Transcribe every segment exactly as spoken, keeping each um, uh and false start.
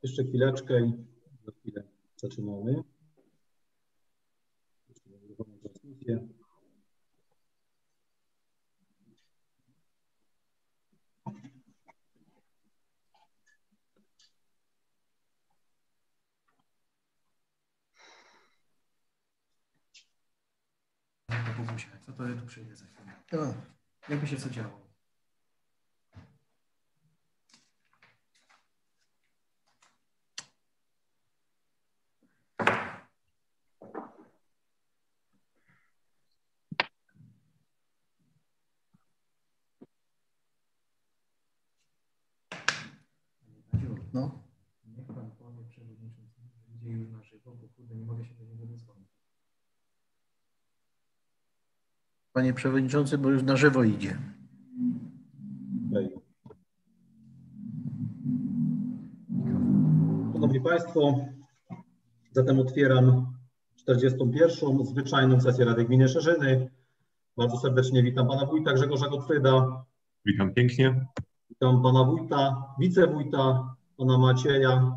Jeszcze chwileczkę i za chwilę zaczynamy. Co to tu przyjdzie za chwilę? To, jakby się co działo? No. Niech pan powie przewodniczącemu, że idzie już na żywo, bo kurde, nie mogę się do niego dodzwonić. Panie przewodniczący, bo już na żywo idzie. Szanowni Państwo, zatem otwieram czterdziestą pierwszą zwyczajną sesję Rady Gminy Szerzyny. Bardzo serdecznie witam pana wójta Grzegorza Gottfrieda. Witam pięknie. Witam pana wójta, wicewójta, pana Macieja.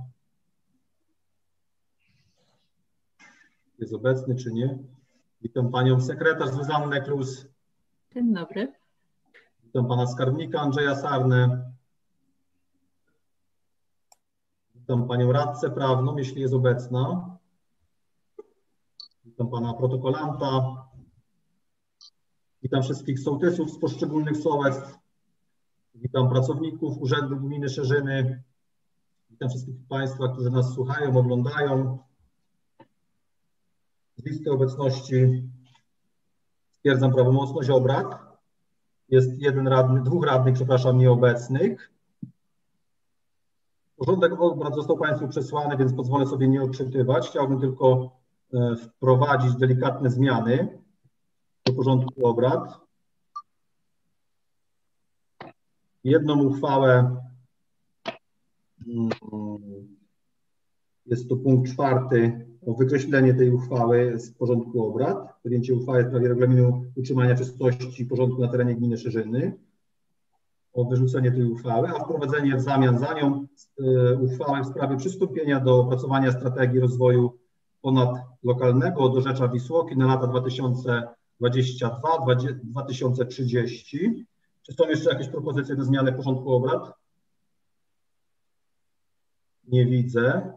Jest obecny czy nie? Witam panią sekretarz Zuzannę Klus. Dzień dobry. Witam pana skarbnika Andrzeja Sarnę. Witam panią radcę prawną, jeśli jest obecna. Witam pana protokolanta. Witam wszystkich sołtysów z poszczególnych sołectw. Witam pracowników Urzędu Gminy Szerzyny. Witam wszystkich państwa, którzy nas słuchają, oglądają. Z listy obecności stwierdzam prawomocność obrad. Jest jeden radny, dwóch radnych, przepraszam, nieobecnych. Porządek obrad został państwu przesłany, więc pozwolę sobie nie odczytywać. Chciałbym tylko wprowadzić delikatne zmiany do porządku obrad. Jedną uchwałę, jest to punkt czwarty, o wykreślenie tej uchwały z porządku obrad, podjęcie uchwały w sprawie regulaminu utrzymania czystości i porządku na terenie gminy Szerzyny, o wyrzucenie tej uchwały, a wprowadzenie w zamian za nią uchwały w sprawie przystąpienia do opracowania strategii rozwoju ponadlokalnego do Rzecza Wisłoki na lata dwa tysiące dwudziesty drugi do dwa tysiące trzydziestego. Czy są jeszcze jakieś propozycje do zmiany porządku obrad? Nie widzę.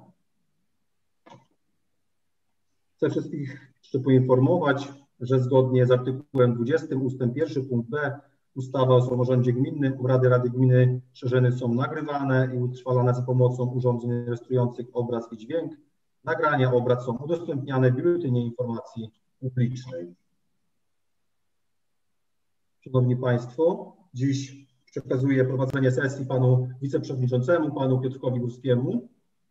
Chcę wszystkich jeszcze poinformować, że zgodnie z artykułem dwudziestym ustęp pierwszy punkt B ustawy o samorządzie gminnym obrady Rady Gminy Szerzyny są nagrywane i utrwalane za pomocą urządzeń rejestrujących obraz i dźwięk. Nagrania obrad są udostępniane w Biuletynie Informacji Publicznej. Szanowni Państwo, dziś przekazuję prowadzenie sesji panu wiceprzewodniczącemu, panu Piotrkowi Górskiemu.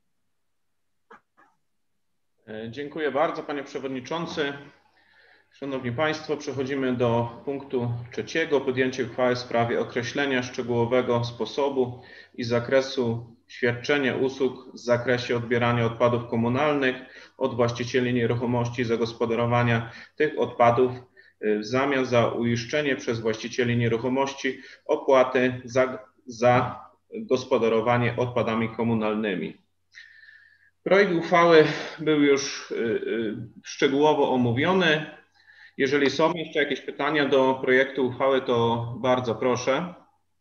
Dziękuję bardzo, panie przewodniczący. Szanowni Państwo, przechodzimy do punktu trzeciego. Podjęcie uchwały w sprawie określenia szczegółowego sposobu i zakresu świadczenia usług w zakresie odbierania odpadów komunalnych od właścicieli nieruchomości i zagospodarowania tych odpadów w zamian za uiszczenie przez właścicieli nieruchomości opłaty za, za gospodarowanie odpadami komunalnymi. Projekt uchwały był już y, y, szczegółowo omówiony. Jeżeli są jeszcze jakieś pytania do projektu uchwały, to bardzo proszę.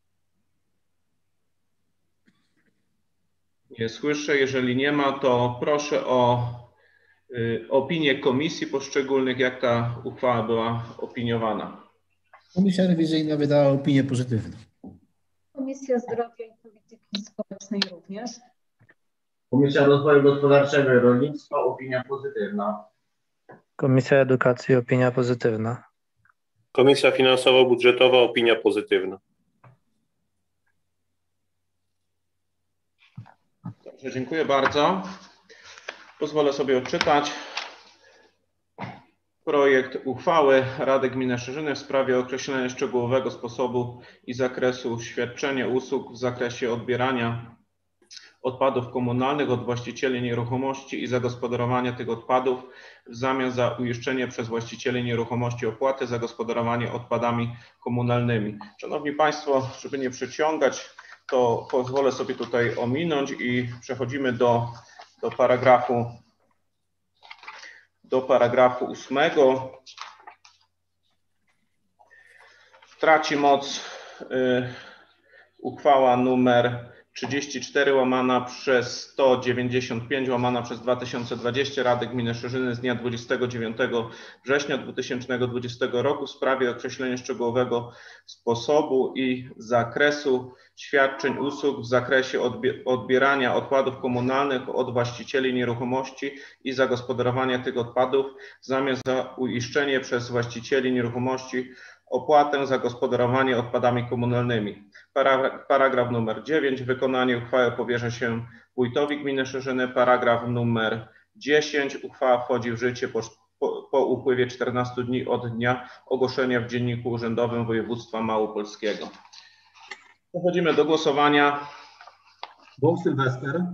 Nie słyszę. Jeżeli nie ma, to proszę o y, opinię komisji poszczególnych, jak ta uchwała była opiniowana. Komisja rewizyjna wydała opinię pozytywną. Komisja Zdrowia i Polityki Społecznej również. Komisja Rozwoju Gospodarczego i Rolnictwa, opinia pozytywna. Komisja Edukacji, opinia pozytywna. Komisja Finansowo-Budżetowa, opinia pozytywna. Dobrze, dziękuję bardzo. Pozwolę sobie odczytać projekt uchwały Rady Gminy Szerzyny w sprawie określenia szczegółowego sposobu i zakresu świadczenia usług w zakresie odbierania odpadów komunalnych od właścicieli nieruchomości i zagospodarowania tych odpadów w zamian za uiszczenie przez właścicieli nieruchomości opłaty za gospodarowanie odpadami komunalnymi. Szanowni Państwo, żeby nie przeciągać, to pozwolę sobie tutaj ominąć i przechodzimy do, do paragrafu do paragrafu ósmego. Traci moc y, uchwała numer trzydzieści cztery łamana przez sto dziewięćdziesiąt pięć łamana przez dwa tysiące dwadzieścia Rady Gminy Szerzyny z dnia dwudziestego dziewiątego września dwa tysiące dwudziestego roku w sprawie określenia szczegółowego sposobu i zakresu świadczeń usług w zakresie odbierania odpadów komunalnych od właścicieli nieruchomości i zagospodarowania tych odpadów w zamian za uiszczenie przez właścicieli nieruchomości opłatę za gospodarowanie odpadami komunalnymi. Paragraf, paragraf numer dziewięć. Wykonanie uchwały powierza się wójtowi gminy Szerzyny. Paragraf numer dziesięć. Uchwała wchodzi w życie po, po, po upływie czternastu dni od dnia ogłoszenia w Dzienniku Urzędowym Województwa Małopolskiego. Przechodzimy do głosowania. Bąk Sylwester,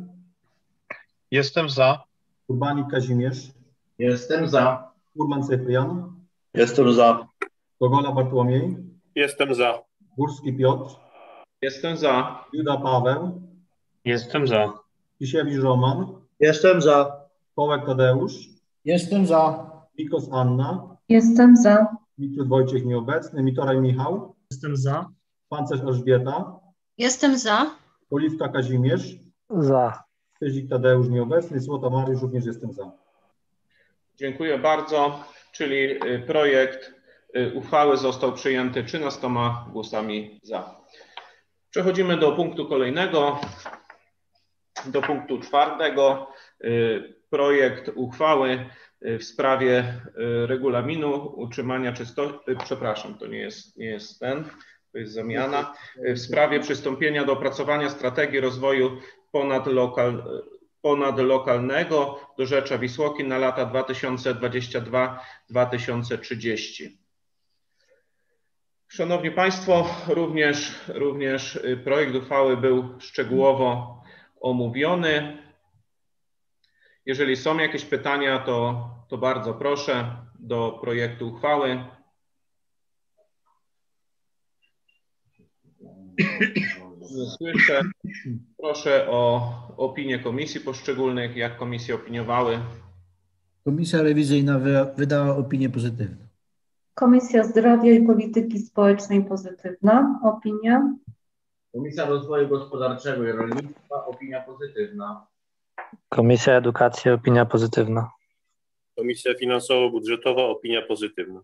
Jestem za. Urbanik Kazimierz, Jestem za. Urban Cyprian, Jestem za. Gogola Bartłomiej, Jestem za. Górski Piotr, Jestem za. Juda Paweł, Jestem za. Kisiewicz Roman, Jestem za. Kołek Tadeusz, Jestem za. Mikos Anna, Jestem za. Mitrud Wojciech nieobecny, Mitoraj Michał, Jestem za. Pancerz Elżbieta, Jestem za. Oliwka Kazimierz, Za. Pyzik Tadeusz nieobecny, Słota Mariusz, również jestem za. Dziękuję bardzo. Czyli projekt uchwały został przyjęty trzynastoma głosami za. Przechodzimy do punktu kolejnego, do punktu czwartego. Projekt uchwały w sprawie regulaminu utrzymania czystości, przepraszam, to nie jest, nie jest ten, to jest zamiana, w sprawie przystąpienia do opracowania strategii rozwoju ponadlokal, ponadlokalnego do Rzecza Wisłoki na lata dwa tysiące dwudziesty drugi do dwa tysiące trzydziestego. Szanowni Państwo, również, również projekt uchwały był szczegółowo omówiony. Jeżeli są jakieś pytania, to, to bardzo proszę do projektu uchwały. Nie słyszę. Proszę o opinię komisji poszczególnych, jak komisje opiniowały. Komisja rewizyjna wydała opinię pozytywną. Komisja Zdrowia i Polityki Społecznej pozytywna opinia. Komisja Rozwoju Gospodarczego i Rolnictwa opinia pozytywna. Komisja Edukacji opinia pozytywna. Komisja Finansowo-Budżetowa opinia pozytywna.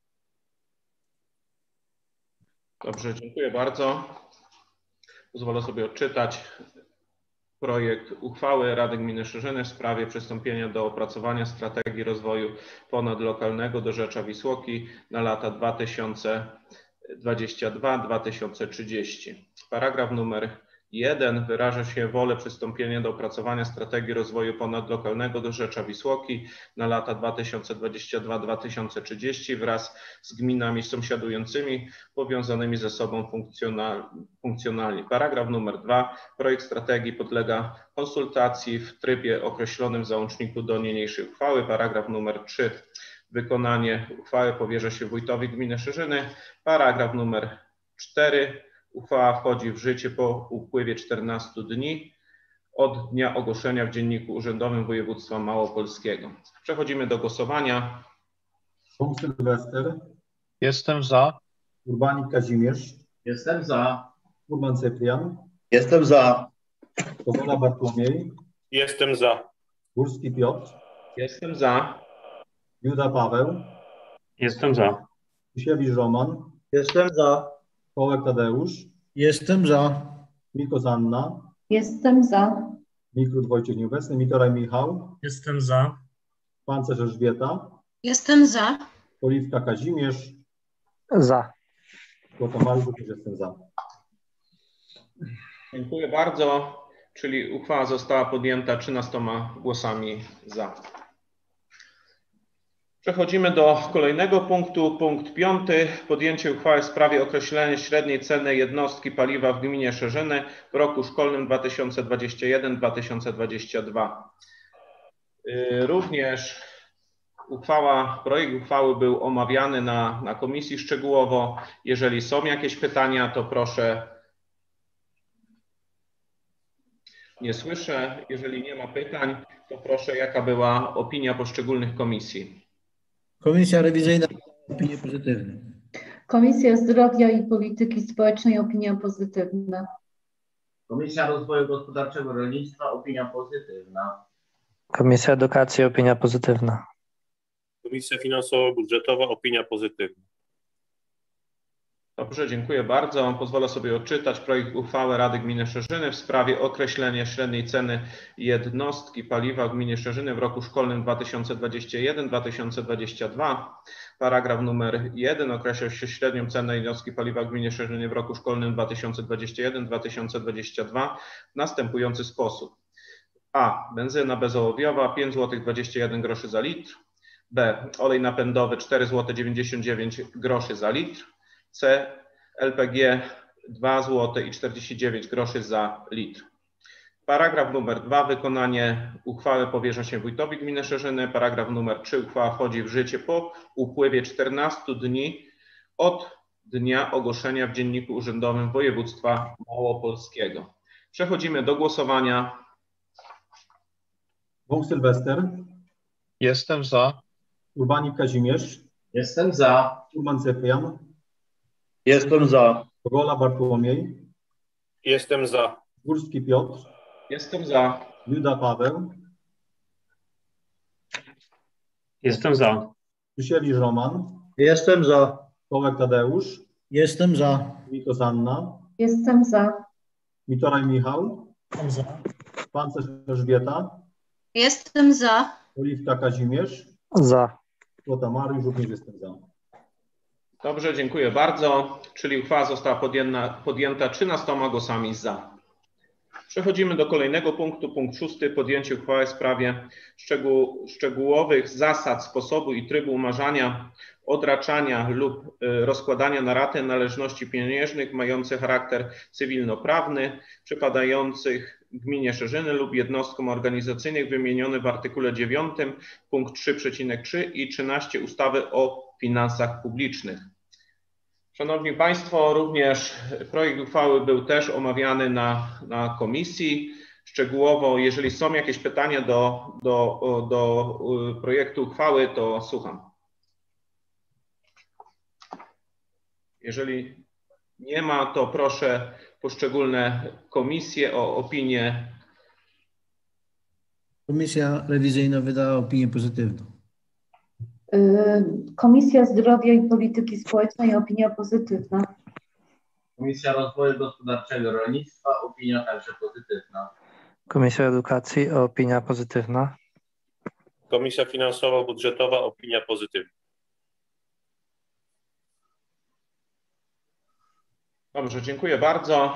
Dobrze, dziękuję bardzo. Pozwolę sobie odczytać projekt uchwały Rady Gminy Szerzyny w sprawie przystąpienia do opracowania strategii rozwoju ponadlokalnego do Rzecza Wisłoki na lata dwa tysiące dwudziesty drugi do dwa tysiące trzydziestego. Paragraf numer jeden wyraża się wolę przystąpienia do opracowania strategii rozwoju ponadlokalnego do Rzecza Wisłoki na lata dwa tysiące dwudziesty drugi do dwa tysiące trzydziestego wraz z gminami sąsiadującymi powiązanymi ze sobą funkcjonal, funkcjonalnie. Paragraf numer dwa. Projekt strategii podlega konsultacji w trybie określonym w załączniku do niniejszej uchwały. Paragraf numer trzy. Wykonanie uchwały powierza się wójtowi gminy Szerzyny. Paragraf numer cztery. Uchwała wchodzi w życie po upływie czternastu dni od dnia ogłoszenia w Dzienniku Urzędowym Województwa Małopolskiego. Przechodzimy do głosowania. Bąk Sylwester, Jestem za. Urbanik Kazimierz, Jestem za. Urban Cyprian, Jestem za. Gogola Bartłomiej, Jestem za. Górski Piotr, Jestem za. Juda Paweł, Jestem za. Kisiewicz Roman, Jestem za. Kołek Tadeusz, Jestem za. Mikos Anna, Jestem za. Mitrud Wojciech nieobecny, Mitoraj Michał, Jestem za. Pancerz Elżbieta, Jestem za. Oliwka Kazimierz, Za. Słota Mariusz, również jestem za. Dziękuję bardzo. Czyli uchwała została podjęta trzynastoma głosami za. Przechodzimy do kolejnego punktu. Punkt piąty. Podjęcie uchwały w sprawie określenia średniej ceny jednostki paliwa w gminie Szerzyny w roku szkolnym dwa tysiące dwudziestym pierwszym do dwa tysiące dwudziestego drugiego. Również uchwała, projekt uchwały był omawiany na, na komisji szczegółowo. Jeżeli są jakieś pytania, to proszę Nie słyszę. Jeżeli nie ma pytań, to proszę, jaka była opinia poszczególnych komisji? Komisja rewizyjna opinię pozytywną. Komisja Zdrowia i Polityki Społecznej opinia pozytywna. Komisja Rozwoju Gospodarczego i Rolnictwa opinia pozytywna. Komisja Edukacji opinia pozytywna. Komisja Finansowo-Budżetowa opinia pozytywna. Dobrze, dziękuję bardzo. Pozwolę sobie odczytać projekt uchwały Rady Gminy Szerzyny w sprawie określenia średniej ceny jednostki paliwa w gminie Szerzyny w roku szkolnym dwa tysiące dwudziestym pierwszym dwa tysiące dwudziestym drugim. Paragraf numer jeden określa się średnią cenę jednostki paliwa w gminie Szerzyny w roku szkolnym dwa tysiące dwudziestym pierwszym dwa tysiące dwudziestym drugim w następujący sposób. A. Benzyna bezołowiowa pięć złotych dwadzieścia jeden groszy za litr. B. Olej napędowy cztery złote dziewięćdziesiąt dziewięć groszy za litr. C. L P G dwa złote czterdzieści dziewięć groszy za litr. Paragraf numer dwa. Wykonanie uchwały powierza się wójtowi gminy Szerzyny. Paragraf numer trzy. Uchwała wchodzi w życie po upływie czternastu dni od dnia ogłoszenia w Dzienniku Urzędowym Województwa Małopolskiego. Przechodzimy do głosowania. Wąg Sylwester, Jestem za. Urbanik Kazimierz, Jestem za. Urban Cyprian, Jestem za. Bogola Bartłomiej, Jestem za. Górski Piotr, Jestem za. Juda Paweł, Jestem za. Krzysiewicz Roman, Jestem za. Kołek Tadeusz, Jestem za. Mikos Anna, Jestem za. Mitoraj Michał, Jestem za. Pancerz Elżbieta, Jestem za. Oliwka Kazimierz, Za. Złota Mariusz, również jestem za. Dobrze, dziękuję bardzo. Czyli uchwała została podjęta, podjęta trzynastoma głosami za. Przechodzimy do kolejnego punktu. Punkt szósty. Podjęcie uchwały w sprawie szczegół, szczegółowych zasad, sposobu i trybu umarzania, odraczania lub y, rozkładania na raty należności pieniężnych mających charakter cywilnoprawny, przypadających gminie Szerzyny lub jednostkom organizacyjnych wymieniony w artykule dziewiątym punkt trzy przecinek trzy i trzynaście ustawy o finansach publicznych. Szanowni Państwo, również projekt uchwały był też omawiany na, na komisji. Szczegółowo, jeżeli są jakieś pytania do, do, do projektu uchwały, to słucham. Jeżeli nie ma, to proszę poszczególne komisje o opinię. Komisja rewizyjna wydała opinię pozytywną. Komisja Zdrowia i Polityki Społecznej opinia pozytywna. Komisja Rozwoju Gospodarczego i Rolnictwa opinia także pozytywna. Komisja Edukacji opinia pozytywna. Komisja Finansowo-Budżetowa opinia pozytywna. Dobrze, dziękuję bardzo.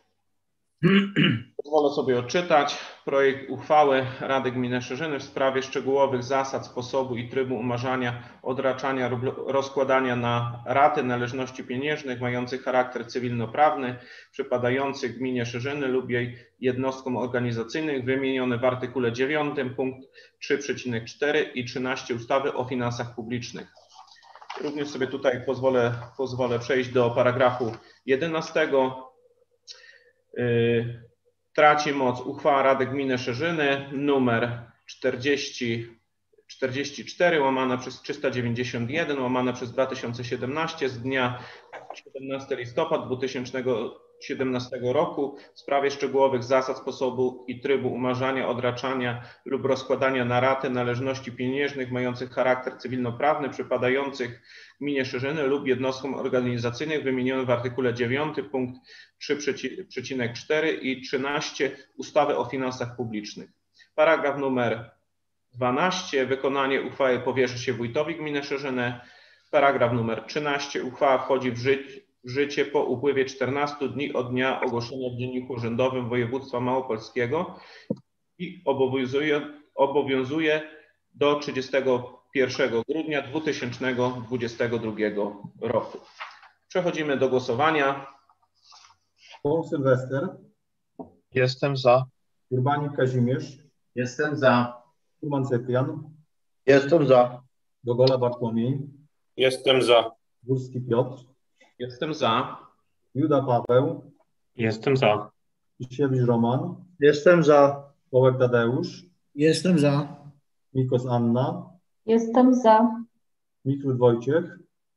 Pozwolę sobie odczytać projekt uchwały Rady Gminy Szerzyny w sprawie szczegółowych zasad, sposobu i trybu umarzania, odraczania lub rozkładania na raty należności pieniężnych mających charakter cywilnoprawny, przypadających gminie Szerzyny lub jej jednostkom organizacyjnych wymienione w artykule dziewiątym punkt trzy przecinek cztery i trzynaście ustawy o finansach publicznych. Również sobie tutaj pozwolę, pozwolę przejść do paragrafu jedenastego. Yy, traci moc uchwała Rady Gminy Szerzyny numer czterdzieści czterdzieści cztery łamane przez trzysta dziewięćdziesiąt jeden łamane przez dwa tysiące siedemnaście z dnia siedemnastego listopada dwa tysiące siedemnastego roku w sprawie szczegółowych zasad, sposobu i trybu umarzania, odraczania lub rozkładania na raty należności pieniężnych mających charakter cywilnoprawny przypadających gminie Szerzyny lub jednostkom organizacyjnych wymienionych w artykule dziewiątym punkt trzy przecinek cztery i trzynaście ustawy o finansach publicznych. Paragraf numer dwanaście. Wykonanie uchwały powierza się wójtowi gminy Szerzyny. Paragraf numer trzynaście. Uchwała wchodzi w życie, w życie po upływie czternastu dni od dnia ogłoszenia w Dzienniku Urzędowym Województwa Małopolskiego i obowiązuje, obowiązuje do trzydziestego pierwszego grudnia dwa tysiące dwudziestego drugiego roku. Przechodzimy do głosowania. Wąg Sylwester, Jestem za. Urbanik Kazimierz, Jestem za. Urban Cyprian, Jestem za. Bogola Bartłomiej, Jestem za. Górski Piotr, Jestem za. Juda Paweł, Jestem za. Kisiewicz Roman, Jestem za. Kołek Tadeusz, Jestem za. Mikos Anna, Jestem za. Mitrud Wojciech,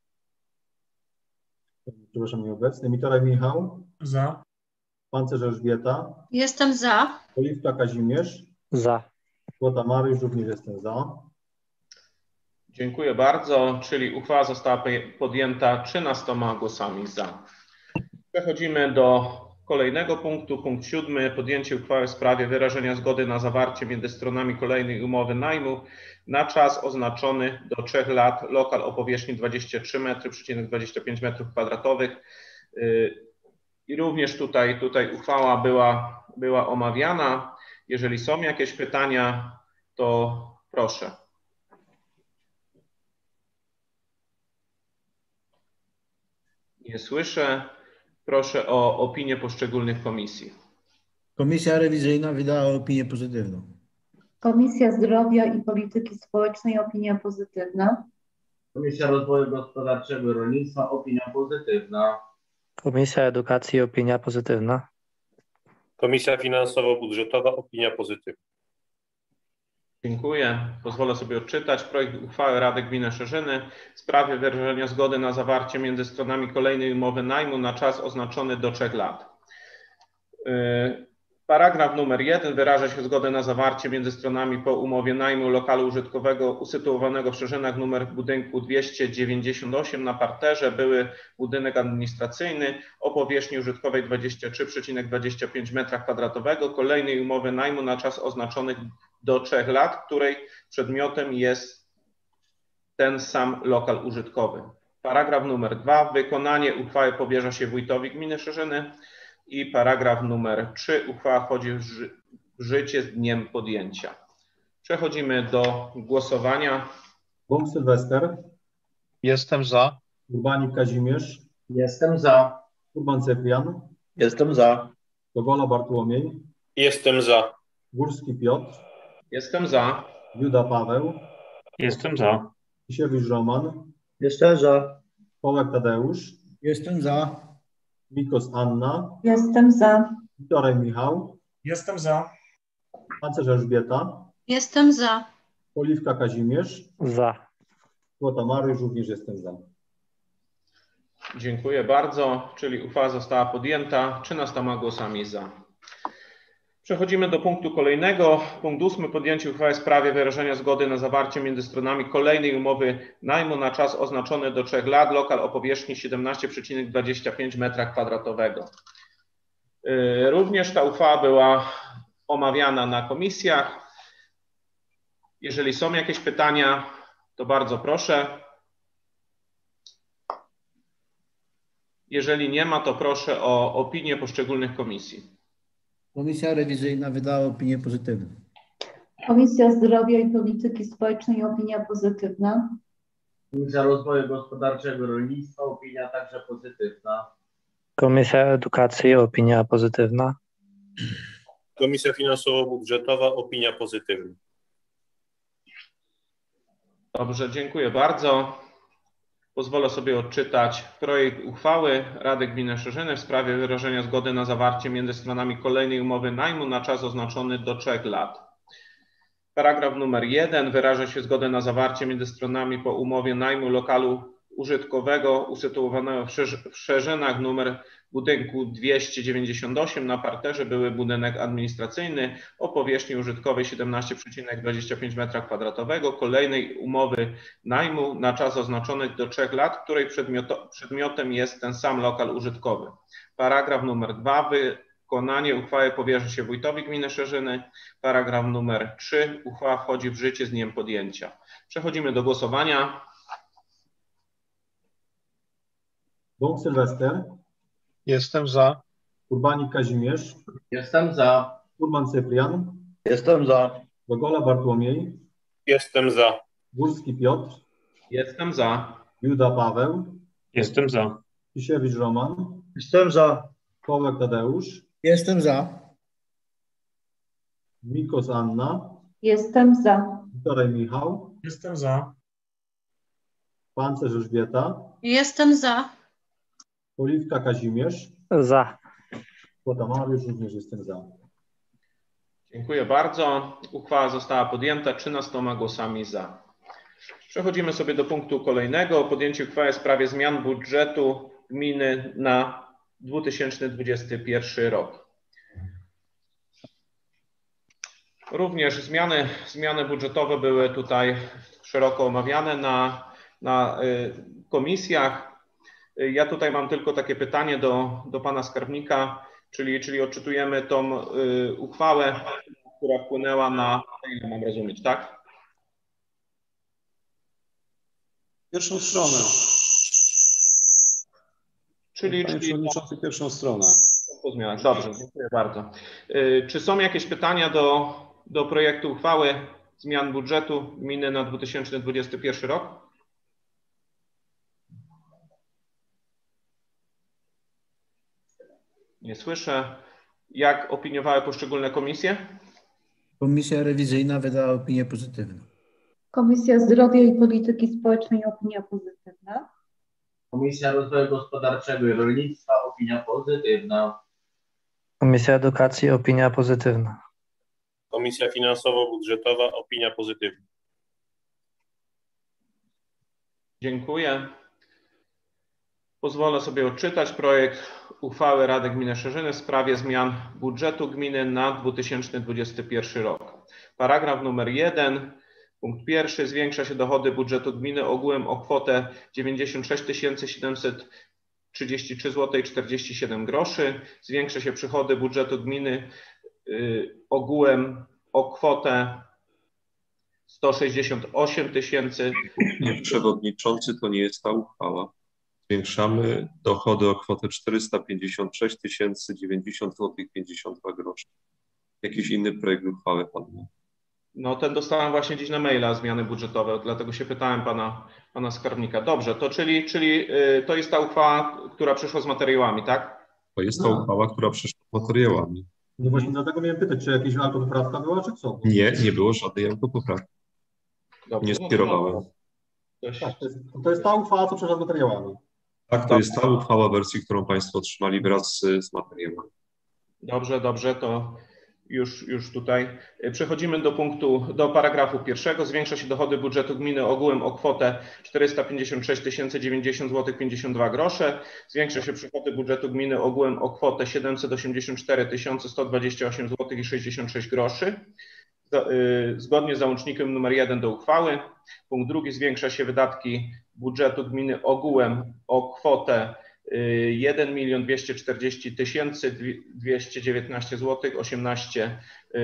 przepraszam, nieobecny, Mitoraj Michał, Za. Pancerz Elżbieta, Jestem za. Oliwka Kazimierz, Za. Złota Mariusz, również jestem za. Dziękuję bardzo, czyli uchwała została podjęta trzynastoma głosami za. Przechodzimy do kolejnego punktu, punkt siódmy. Podjęcie uchwały w sprawie wyrażenia zgody na zawarcie między stronami kolejnej umowy najmu na czas oznaczony do trzech lat, lokal o powierzchni dwadzieścia trzy metry, dwadzieścia pięć metrów kwadratowych. I również tutaj, tutaj uchwała była, była omawiana. Jeżeli są jakieś pytania, to proszę. Nie słyszę. Proszę o opinię poszczególnych komisji. Komisja rewizyjna wydała opinię pozytywną. Komisja Zdrowia i Polityki Społecznej opinia pozytywna. Komisja Rozwoju Gospodarczego i Rolnictwa opinia pozytywna. Komisja Edukacji opinia pozytywna. Komisja Finansowo-Budżetowa opinia pozytywna. Dziękuję. Pozwolę sobie odczytać projekt uchwały Rady Gminy Szerzyny w sprawie wyrażenia zgody na zawarcie między stronami kolejnej umowy najmu na czas oznaczony do trzech lat. Paragraf numer jeden wyraża się zgodę na zawarcie między stronami po umowie najmu lokalu użytkowego usytuowanego w Szerzynach numer budynku dwieście dziewięćdziesiąt osiem na parterze, były budynek administracyjny o powierzchni użytkowej dwadzieścia trzy przecinek dwadzieścia pięć metra kwadratowego, kolejnej umowy najmu na czas oznaczony do trzech lat, której przedmiotem jest ten sam lokal użytkowy. Paragraf numer dwa. Wykonanie uchwały powierza się wójtowi gminy Szerzyny. I paragraf numer trzy. Uchwała wchodzi w, ży w życie z dniem podjęcia. Przechodzimy do głosowania. Bąk Sylwester, Jestem za. Urbanik Kazimierz, Jestem za. Urban Cyprian, Jestem za. Gogola Bartłomiej, Jestem za. Górski Piotr, Jestem za. Juda Paweł, Jestem za. Kisiewicz Roman, Jestem za. Kołek Tadeusz, Jestem za. Mikos Anna, Jestem za. Mitoraj Michał, Jestem za. Pancerz Elżbieta, Jestem za. Oliwka Kazimierz, Za. Złota Mariusz, również jestem za. Dziękuję bardzo, czyli uchwała została podjęta trzynastoma głosami za. Przechodzimy do punktu kolejnego. Punkt ósmy. Podjęcie uchwały w sprawie wyrażenia zgody na zawarcie między stronami kolejnej umowy najmu na czas oznaczony do trzech lat, lokal o powierzchni siedemnaście przecinek dwadzieścia pięć metra kwadratowego. Również ta uchwała była omawiana na komisjach. Jeżeli są jakieś pytania, to bardzo proszę. Jeżeli nie ma, to proszę o opinię poszczególnych komisji. Komisja rewizyjna wydała opinię pozytywną. Komisja Zdrowia i Polityki Społecznej opinia pozytywna. Komisja Rozwoju Gospodarczego i Rolnictwa opinia także pozytywna. Komisja Edukacji opinia pozytywna. Komisja Finansowo-Budżetowa opinia pozytywna. Dobrze, dziękuję bardzo. Pozwolę sobie odczytać projekt uchwały Rady Gminy Szerzyny w sprawie wyrażenia zgody na zawarcie między stronami kolejnej umowy najmu na czas oznaczony do trzech lat. Paragraf numer jeden wyraża się zgodę na zawarcie między stronami po umowie najmu lokalu użytkowego usytuowanego w Szerzynach numer budynku dwieście dziewięćdziesiąt osiem na parterze, były budynek administracyjny o powierzchni użytkowej siedemnaście przecinek dwadzieścia pięć metra kwadratowego, kolejnej umowy najmu na czas oznaczony do trzech lat, której przedmiotem jest ten sam lokal użytkowy. Paragraf numer dwa. Wykonanie uchwały powierza się wójtowi gminy Szerzyny. Paragraf numer trzy. Uchwała wchodzi w życie z dniem podjęcia. Przechodzimy do głosowania. Bąk Sylwester, Jestem za. Urbanik Kazimierz, Jestem za. Urban Cyprian, Jestem za. Gogola Bartłomiej, Jestem za. Górski Piotr, Jestem za. Juda Paweł, Jestem za. Kisiewicz Roman, Jestem za. Kołek Tadeusz, Jestem za. Mikos Anna, Jestem za. Mitoraj Michał, Jestem za. Pancerz Elżbieta, Jestem za. Oliwka Kazimierz, Za. Kwota Mariusz, również jestem za. Dziękuję bardzo. Uchwała została podjęta trzynastoma głosami za. Przechodzimy sobie do punktu kolejnego. Podjęcie uchwały w sprawie zmian budżetu gminy na dwa tysiące dwudziesty pierwszy rok. Również zmiany, zmiany budżetowe były tutaj szeroko omawiane na, na y, komisjach. Ja tutaj mam tylko takie pytanie do, do pana skarbnika, czyli, czyli odczytujemy tą y, uchwałę, która wpłynęła na, ile mam rozumieć, tak? Pierwszą stronę. Czyli, Panie czyli Przewodniczący, pierwszą stronę. po zmianach. Dobrze, dziękuję bardzo. Y, czy są jakieś pytania do, do projektu uchwały zmian budżetu gminy na dwa tysiące dwudziesty pierwszy rok? Nie słyszę. Jak opiniowały poszczególne komisje? Komisja rewizyjna wydała opinię pozytywną. Komisja Zdrowia i Polityki Społecznej opinia pozytywna. Komisja Rozwoju Gospodarczego i Rolnictwa opinia pozytywna. Komisja Edukacji opinia pozytywna. Komisja Finansowo-Budżetowa opinia pozytywna. Dziękuję. Pozwolę sobie odczytać projekt uchwały Rady Gminy Szerzyny w sprawie zmian budżetu gminy na dwa tysiące dwudziesty pierwszy rok. Paragraf numer jeden, punkt pierwszy. Zwiększa się dochody budżetu gminy ogółem o kwotę dziewięćdziesiąt sześć tysięcy siedemset trzydzieści trzy złote czterdzieści siedem groszy. Zwiększa się przychody budżetu gminy y, ogółem o kwotę sto sześćdziesiąt osiem tysięcy. Panie Przewodniczący, to nie jest ta uchwała. Zwiększamy dochody o kwotę czterysta pięćdziesiąt sześć tysięcy dziewięćdziesiąt złotych pięćdziesiąt dwa groszy. Jakiś inny projekt uchwały pan ma? No ten dostałem właśnie dziś na maila, zmiany budżetowe, dlatego się pytałem pana, pana skarbnika. Dobrze, to czyli, czyli y, to jest ta uchwała, która przyszła z materiałami, tak? To jest ta uchwała, która przyszła z materiałami. No właśnie dlatego miałem pytać, czy jakaś autopoprawka była, czy co? Nie, nie było żadnej autopoprawki. Dobrze, Nie no to skierowałem. Coś... Tak, to jest, to jest ta uchwała, co przeszła z materiałami. Tak, to jest ta uchwała wersji, którą państwo otrzymali wraz z, z materiałami. Dobrze, dobrze, to już, już tutaj. Przechodzimy do punktu, do paragrafu pierwszego. Zwiększa się dochody budżetu gminy ogółem o kwotę czterysta pięćdziesiąt sześć tysięcy dziewięćdziesiąt złotych pięćdziesiąt dwa grosze. Zwiększa się przychody budżetu gminy ogółem o kwotę siedemset osiemdziesiąt cztery tysiące sto dwadzieścia osiem złotych i sześćdziesiąt sześć groszy. Zgodnie z załącznikiem numer jeden do uchwały. Punkt drugi. Zwiększa się wydatki budżetu gminy ogółem o kwotę jeden milion dwieście czterdzieści tysięcy dwieście dziewiętnaście złotych osiemnaście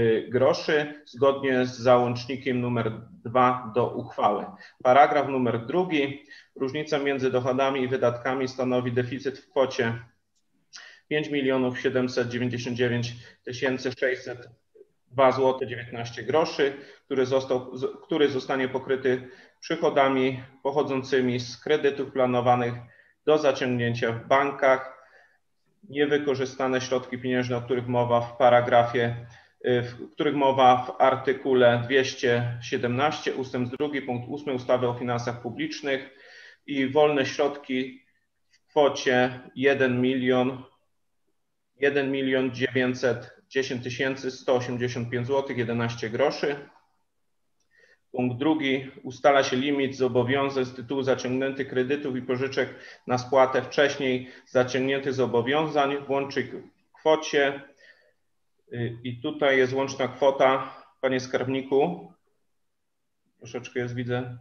groszy zgodnie z załącznikiem numer dwa do uchwały. Paragraf numer drugi. Różnica między dochodami i wydatkami stanowi deficyt w kwocie pięć milionów siedemset dziewięćdziesiąt dziewięć tysięcy sześćset dwa złote dziewiętnaście groszy, który, został, który zostanie pokryty przychodami pochodzącymi z kredytów planowanych do zaciągnięcia w bankach, niewykorzystane środki pieniężne, o których mowa w paragrafie, w których mowa w artykule dwieście siedemnaście ustęp drugi punkt ósmy ustawy o finansach publicznych i wolne środki w kwocie jeden milion dziewięćset dziesięć tysięcy sto osiemdziesiąt pięć złotych jedenaście groszy. Punkt drugi. Ustala się limit zobowiązań z tytułu zaciągniętych kredytów i pożyczek na spłatę wcześniej zaciągniętych zobowiązań w łącznej kwocie. I tutaj jest łączna kwota, panie skarbniku. Troszeczkę jest, widzę.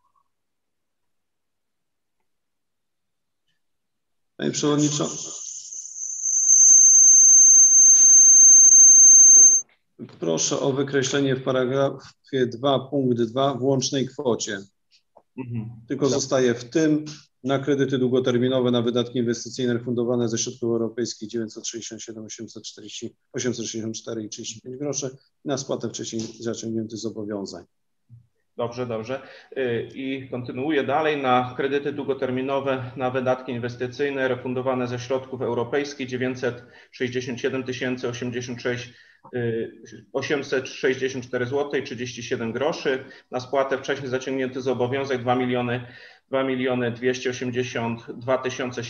Panie Przewodniczący. Proszę o wykreślenie w paragrafie dwa punkt dwa w łącznej kwocie. Mhm. Tylko zostaje w tym na kredyty długoterminowe, na wydatki inwestycyjne refundowane ze środków europejskich dziewięćset sześćdziesiąt siedem osiemset czterdzieści, osiemset sześćdziesiąt cztery i trzydzieści pięć groszy na spłatę wcześniej zaciągniętych zobowiązań. Dobrze, dobrze. I kontynuuję dalej. Na kredyty długoterminowe, na wydatki inwestycyjne refundowane ze środków europejskich dziewięćset sześćdziesiąt siedem tysięcy osiemdziesiąt sześć osiemset sześćdziesiąt cztery złote i trzydzieści siedem groszy. Na spłatę wcześniej zaciągniętych zobowiązań dwa miliony dwa miliony dwieście osiemdziesiąt dwa tysiące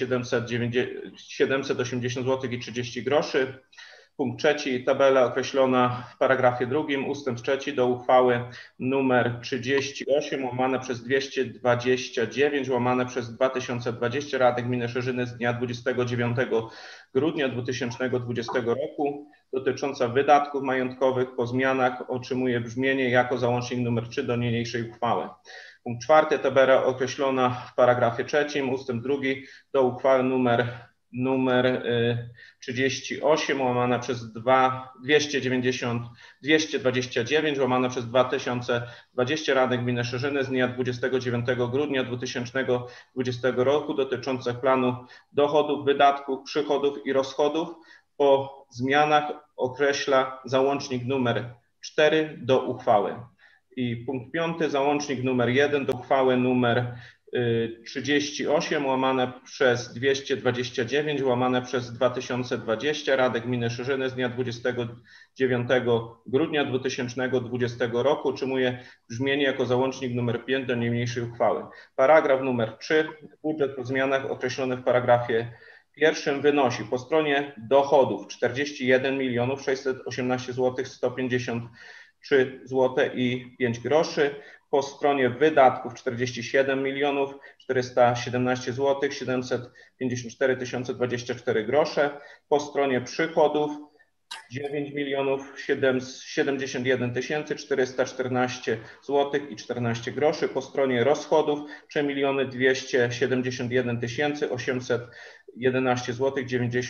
siedemset osiemdziesiąt złotych i trzydzieści groszy. Punkt trzeci, tabela określona w paragrafie drugim, ustęp trzeci do uchwały numer trzydzieści osiem łamane przez dwieście dwadzieścia dziewięć łamane przez dwa tysiące dwadzieścia Rady Gminy Szerzyny z dnia dwudziestego dziewiątego grudnia dwa tysiące dwudziestego roku dotycząca wydatków majątkowych po zmianach otrzymuje brzmienie jako załącznik numer trzy do niniejszej uchwały. Punkt czwarty, tabela określona w paragrafie trzecim, ustęp drugi do uchwały numer numer trzydzieści osiem łamane przez dwieście dziewięćdziesiąt dwieście dwadzieścia dziewięć łamane przez dwa tysiące dwadzieścia Rady Gminy Szerzyny z dnia dwudziestego dziewiątego grudnia dwa tysiące dwudziestego roku dotyczących planu dochodów, wydatków, przychodów i rozchodów po zmianach określa załącznik numer cztery do uchwały. I punkt piąty, załącznik numer jeden do uchwały numer trzydzieści osiem łamane przez dwieście dwadzieścia dziewięć łamane przez dwa tysiące dwadzieścia Rady Gminy Szerzyny z dnia dwudziestego dziewiątego grudnia dwa tysiące dwudziestego roku otrzymuje brzmienie jako załącznik numer pięć do niniejszej uchwały. Paragraf numer trzy. Budżet po zmianach określonych w paragrafie pierwszym wynosi po stronie dochodów czterdzieści jeden milionów sześćset osiemnaście złotych sto pięćdziesiąt trzy złote i pięć groszy. Po stronie wydatków czterdzieści siedem milionów czterysta siedemnaście złotych siedemset pięćdziesiąt cztery tysiące dwadzieścia cztery grosze. Po stronie przychodów dziewięć milionów siedemdziesiąt jeden tysięcy czterysta czternaście złotych i czternaście groszy. Po stronie rozchodów trzy miliony dwieście siedemdziesiąt jeden tysięcy osiemset jedenaście złotych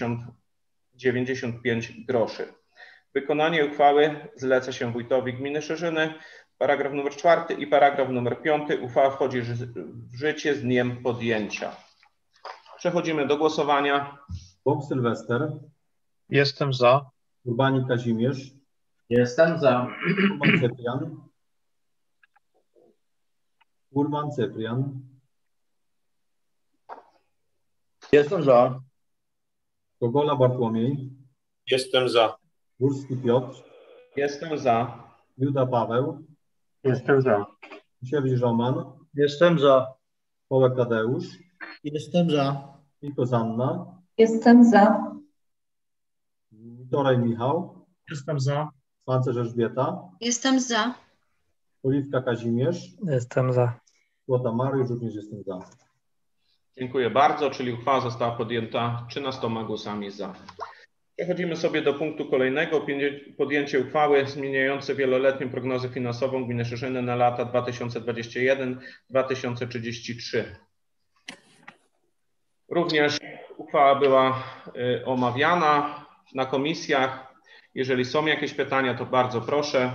dziewięćdziesiąt pięć groszy. Wykonanie uchwały zleca się wójtowi gminy Szerzyny. Paragraf numer czwarty i paragraf numer piąty. Uchwała wchodzi w życie z dniem podjęcia. Przechodzimy do głosowania. Bok Sylwester. Jestem za. Urbanik Kazimierz. Jestem za. Urban Cyprian. Urban Cyprian. Jestem za. Gogola Bartłomiej. Jestem za. Górski Piotr. Jestem za. Juda Paweł. Jestem za. Siewicz Roman. Jestem za. Połek Tadeusz. Jestem za. Niko Zanna. Jestem za. Witoraj Michał. Jestem za. Pancerz Elżbieta. Jestem za. Oliwka Kazimierz. Jestem za. Złota Mariusz, również jestem za. Dziękuję bardzo, czyli uchwała została podjęta trzynastoma głosami za. Przechodzimy sobie do punktu kolejnego. Podjęcie uchwały zmieniającej wieloletnią prognozę finansową gminy Szerzyny na lata dwa tysiące dwudziesty pierwszy do dwa tysiące trzydziestego trzeciego. Również uchwała była y, omawiana na komisjach. Jeżeli są jakieś pytania, to bardzo proszę.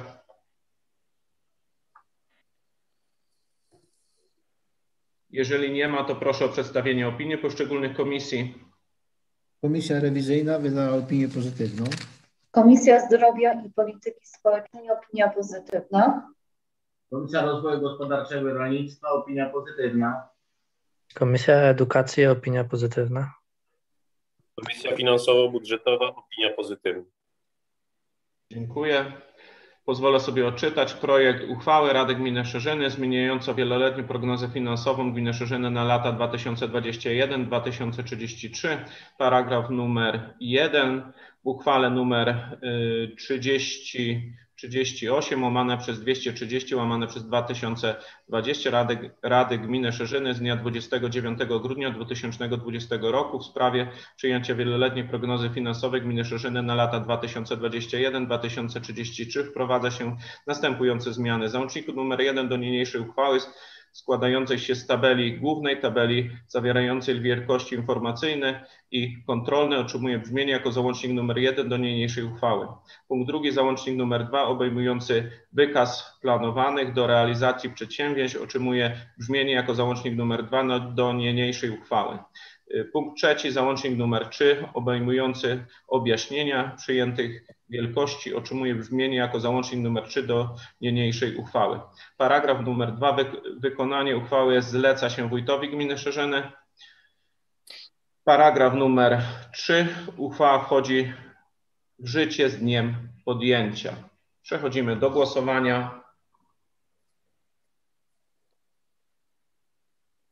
Jeżeli nie ma, to proszę o przedstawienie opinii poszczególnych komisji. Komisja rewizyjna wydała opinię pozytywną. Komisja Zdrowia i Polityki Społecznej opinia pozytywna. Komisja Rozwoju Gospodarczego i Rolnictwa opinia pozytywna. Komisja Edukacji opinia pozytywna. Komisja Finansowo-Budżetowa opinia pozytywna. Dziękuję. Pozwolę sobie odczytać projekt uchwały Rady Gminy Szerzyny zmieniająco wieloletnią prognozę finansową gminy Szerzyny na lata dwa tysiące dwudziesty pierwszy do dwa tysiące trzydziestego trzeciego. Paragraf numer jeden. W uchwale numer trzydzieści trzydzieści osiem łamane przez dwieście trzydzieści łamane przez dwa tysiące dwadzieścia Rady, Rady Gminy Szerzyny z dnia dwudziestego dziewiątego grudnia dwa tysiące dwudziestego roku w sprawie przyjęcia wieloletniej prognozy finansowej gminy Szerzyny na lata dwa tysiące dwudziesty pierwszy do dwa tysiące trzydziestego trzeciego wprowadza się następujące zmiany. Załączniku numer jeden do niniejszej uchwały składającej się z tabeli głównej, tabeli zawierającej wielkości informacyjne i kontrolne otrzymuje brzmienie jako załącznik numer jeden do niniejszej uchwały. Punkt drugi, załącznik numer dwa obejmujący wykaz planowanych do realizacji przedsięwzięć otrzymuje brzmienie jako załącznik numer dwa do niniejszej uchwały. Punkt trzeci, załącznik numer trzy obejmujący objaśnienia przyjętych wielkości otrzymuje brzmienie jako załącznik numer trzy do niniejszej uchwały. Paragraf numer dwa. Wy, wykonanie uchwały zleca się wójtowi gminy Szerzyny. Paragraf numer trzy. Uchwała wchodzi w życie z dniem podjęcia. Przechodzimy do głosowania.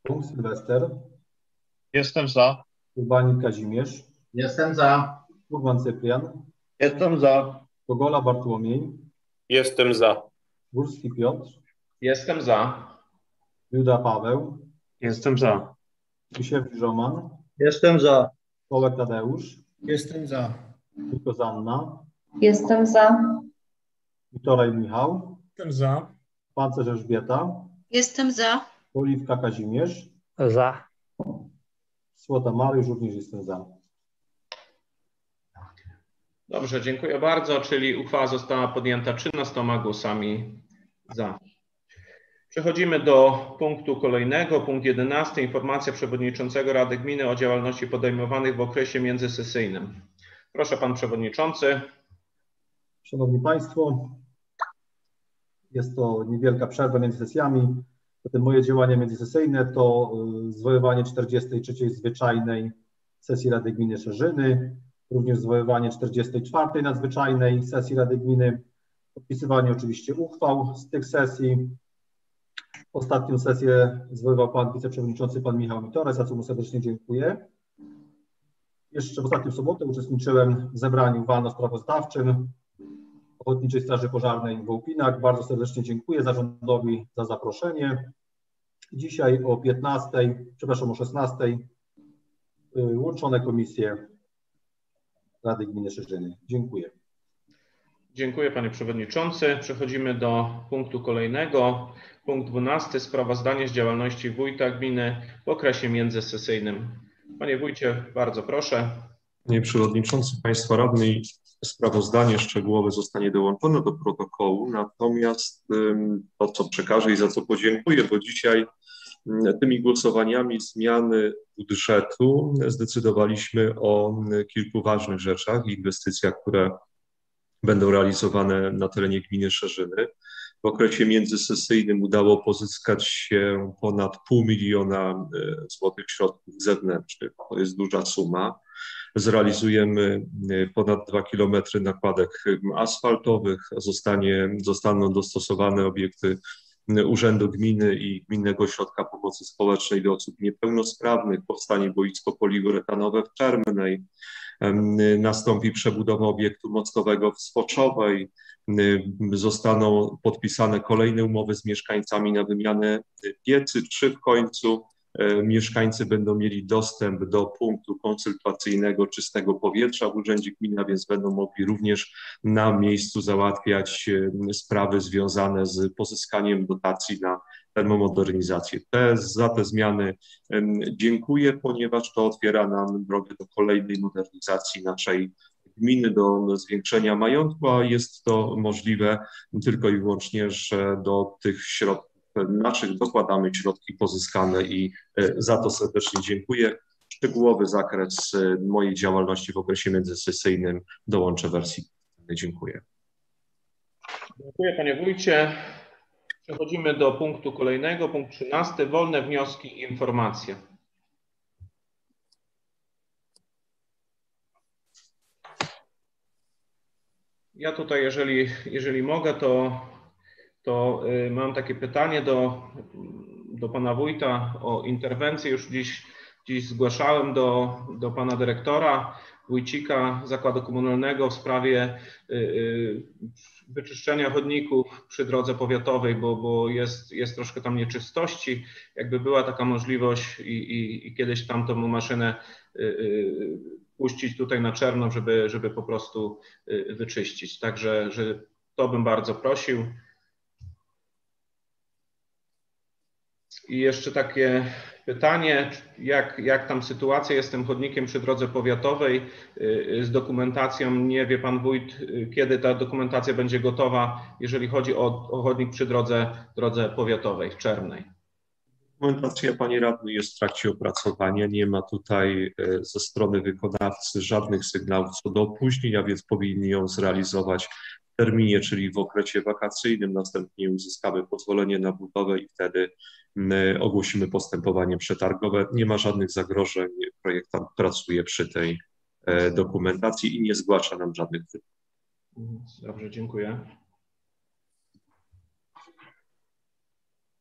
Punkt Sylwester. Jestem za. Urbanik Kazimierz. Jestem za. Urban Cyprian. Jestem za. Kogola Bartłomiej. Jestem za. Górski Piotr. Jestem za. Juda Paweł. Jestem za. Misiewicz Roman. Jestem za. Kołek Tadeusz. Jestem za. Nikos Anna. Jestem za. Witoraj Michał. Jestem za. Pancerz Elżbieta. Jestem za. Oliwka Kazimierz. Za. Słota Mariusz, również jestem za. Dobrze, dziękuję bardzo, czyli uchwała została podjęta trzynastoma głosami za. Przechodzimy do punktu kolejnego, punkt jedenasty. Informacja przewodniczącego Rady Gminy o działalności podejmowanych w okresie międzysesyjnym. Proszę pan przewodniczący. Szanowni Państwo, jest to niewielka przerwa między sesjami. Zatem moje działania międzysesyjne to zwoływanie czterdziestej trzeciej zwyczajnej sesji Rady Gminy Szerzyny, również zwoływanie czterdziestej czwartej nadzwyczajnej sesji Rady Gminy, podpisywanie oczywiście uchwał z tych sesji. Ostatnią sesję zwoływał pan wiceprzewodniczący, pan Michał Mitorek, za co mu serdecznie dziękuję. Jeszcze w ostatnią sobotę uczestniczyłem w zebraniu walno-sprawozdawczym Ochotniczej Straży Pożarnej w Wołpinach. Bardzo serdecznie dziękuję zarządowi za zaproszenie. Dzisiaj o piętnastej, przepraszam, o szesnastej łączone komisje Rady Gminy Szerzyny. Dziękuję. Dziękuję panie przewodniczący. Przechodzimy do punktu kolejnego. Punkt dwunasty. Sprawozdanie z działalności wójta gminy w okresie międzysesyjnym. Panie wójcie, bardzo proszę. Panie przewodniczący, państwa radni, sprawozdanie szczegółowe zostanie dołączone do protokołu, natomiast to, co przekażę i za co podziękuję, bo dzisiaj tymi głosowaniami zmiany budżetu zdecydowaliśmy o kilku ważnych rzeczach i inwestycjach, które będą realizowane na terenie gminy Szerzyny. W okresie międzysesyjnym udało pozyskać się ponad pół miliona złotych środków zewnętrznych. To jest duża suma. Zrealizujemy ponad dwa kilometry nakładek asfaltowych. Zostanie, zostaną dostosowane obiekty Urzędu Gminy i Gminnego Ośrodka Pomocy Społecznej dla osób niepełnosprawnych. Powstanie boisko poliuretanowe w Czermnej. Nastąpi przebudowa obiektu mockowego w Swoczowej. Zostaną podpisane kolejne umowy z mieszkańcami na wymianę piecy, czy w końcu mieszkańcy będą mieli dostęp do punktu konsultacyjnego czystego powietrza w Urzędzie Gminy, a więc będą mogli również na miejscu załatwiać sprawy związane z pozyskaniem dotacji na termomodernizację. Te, za te zmiany dziękuję, ponieważ to otwiera nam drogę do kolejnej modernizacji naszej gminy, do zwiększenia majątku, a jest to możliwe tylko i wyłącznie, że do tych środków naszych dokładamy środki pozyskane i za to serdecznie dziękuję. Szczegółowy zakres mojej działalności w okresie międzysesyjnym dołączę wersji. Dziękuję. Dziękuję panie wójcie. Przechodzimy do punktu kolejnego, punkt trzynasty. Wolne wnioski i informacje. Ja tutaj, jeżeli, jeżeli mogę, to, to mam takie pytanie do, do pana wójta o interwencję. Już dziś, dziś zgłaszałem do, do pana dyrektora Wójcika Zakładu Komunalnego w sprawie wyczyszczenia chodników przy drodze powiatowej, bo, bo jest, jest troszkę tam nieczystości. Jakby była taka możliwość i, i, i kiedyś tam tą maszynę puścić tutaj na czerno, żeby, żeby po prostu wyczyścić. Także że to bym bardzo prosił. I jeszcze takie pytanie, jak, jak tam sytuacja jest z tym chodnikiem przy drodze powiatowej, z dokumentacją, nie wie pan wójt, kiedy ta dokumentacja będzie gotowa, jeżeli chodzi o, o chodnik przy drodze, drodze powiatowej w Czermnej. Dokumentacja, panie radny, jest w trakcie opracowania. Nie ma tutaj ze strony wykonawcy żadnych sygnałów co do opóźnień, a więc powinni ją zrealizować w terminie, czyli w okresie wakacyjnym. Następnie uzyskamy pozwolenie na budowę i wtedy ogłosimy postępowanie przetargowe. Nie ma żadnych zagrożeń. Projektant pracuje przy tej dokumentacji i nie zgłasza nam żadnych pytań. Dobrze, dziękuję.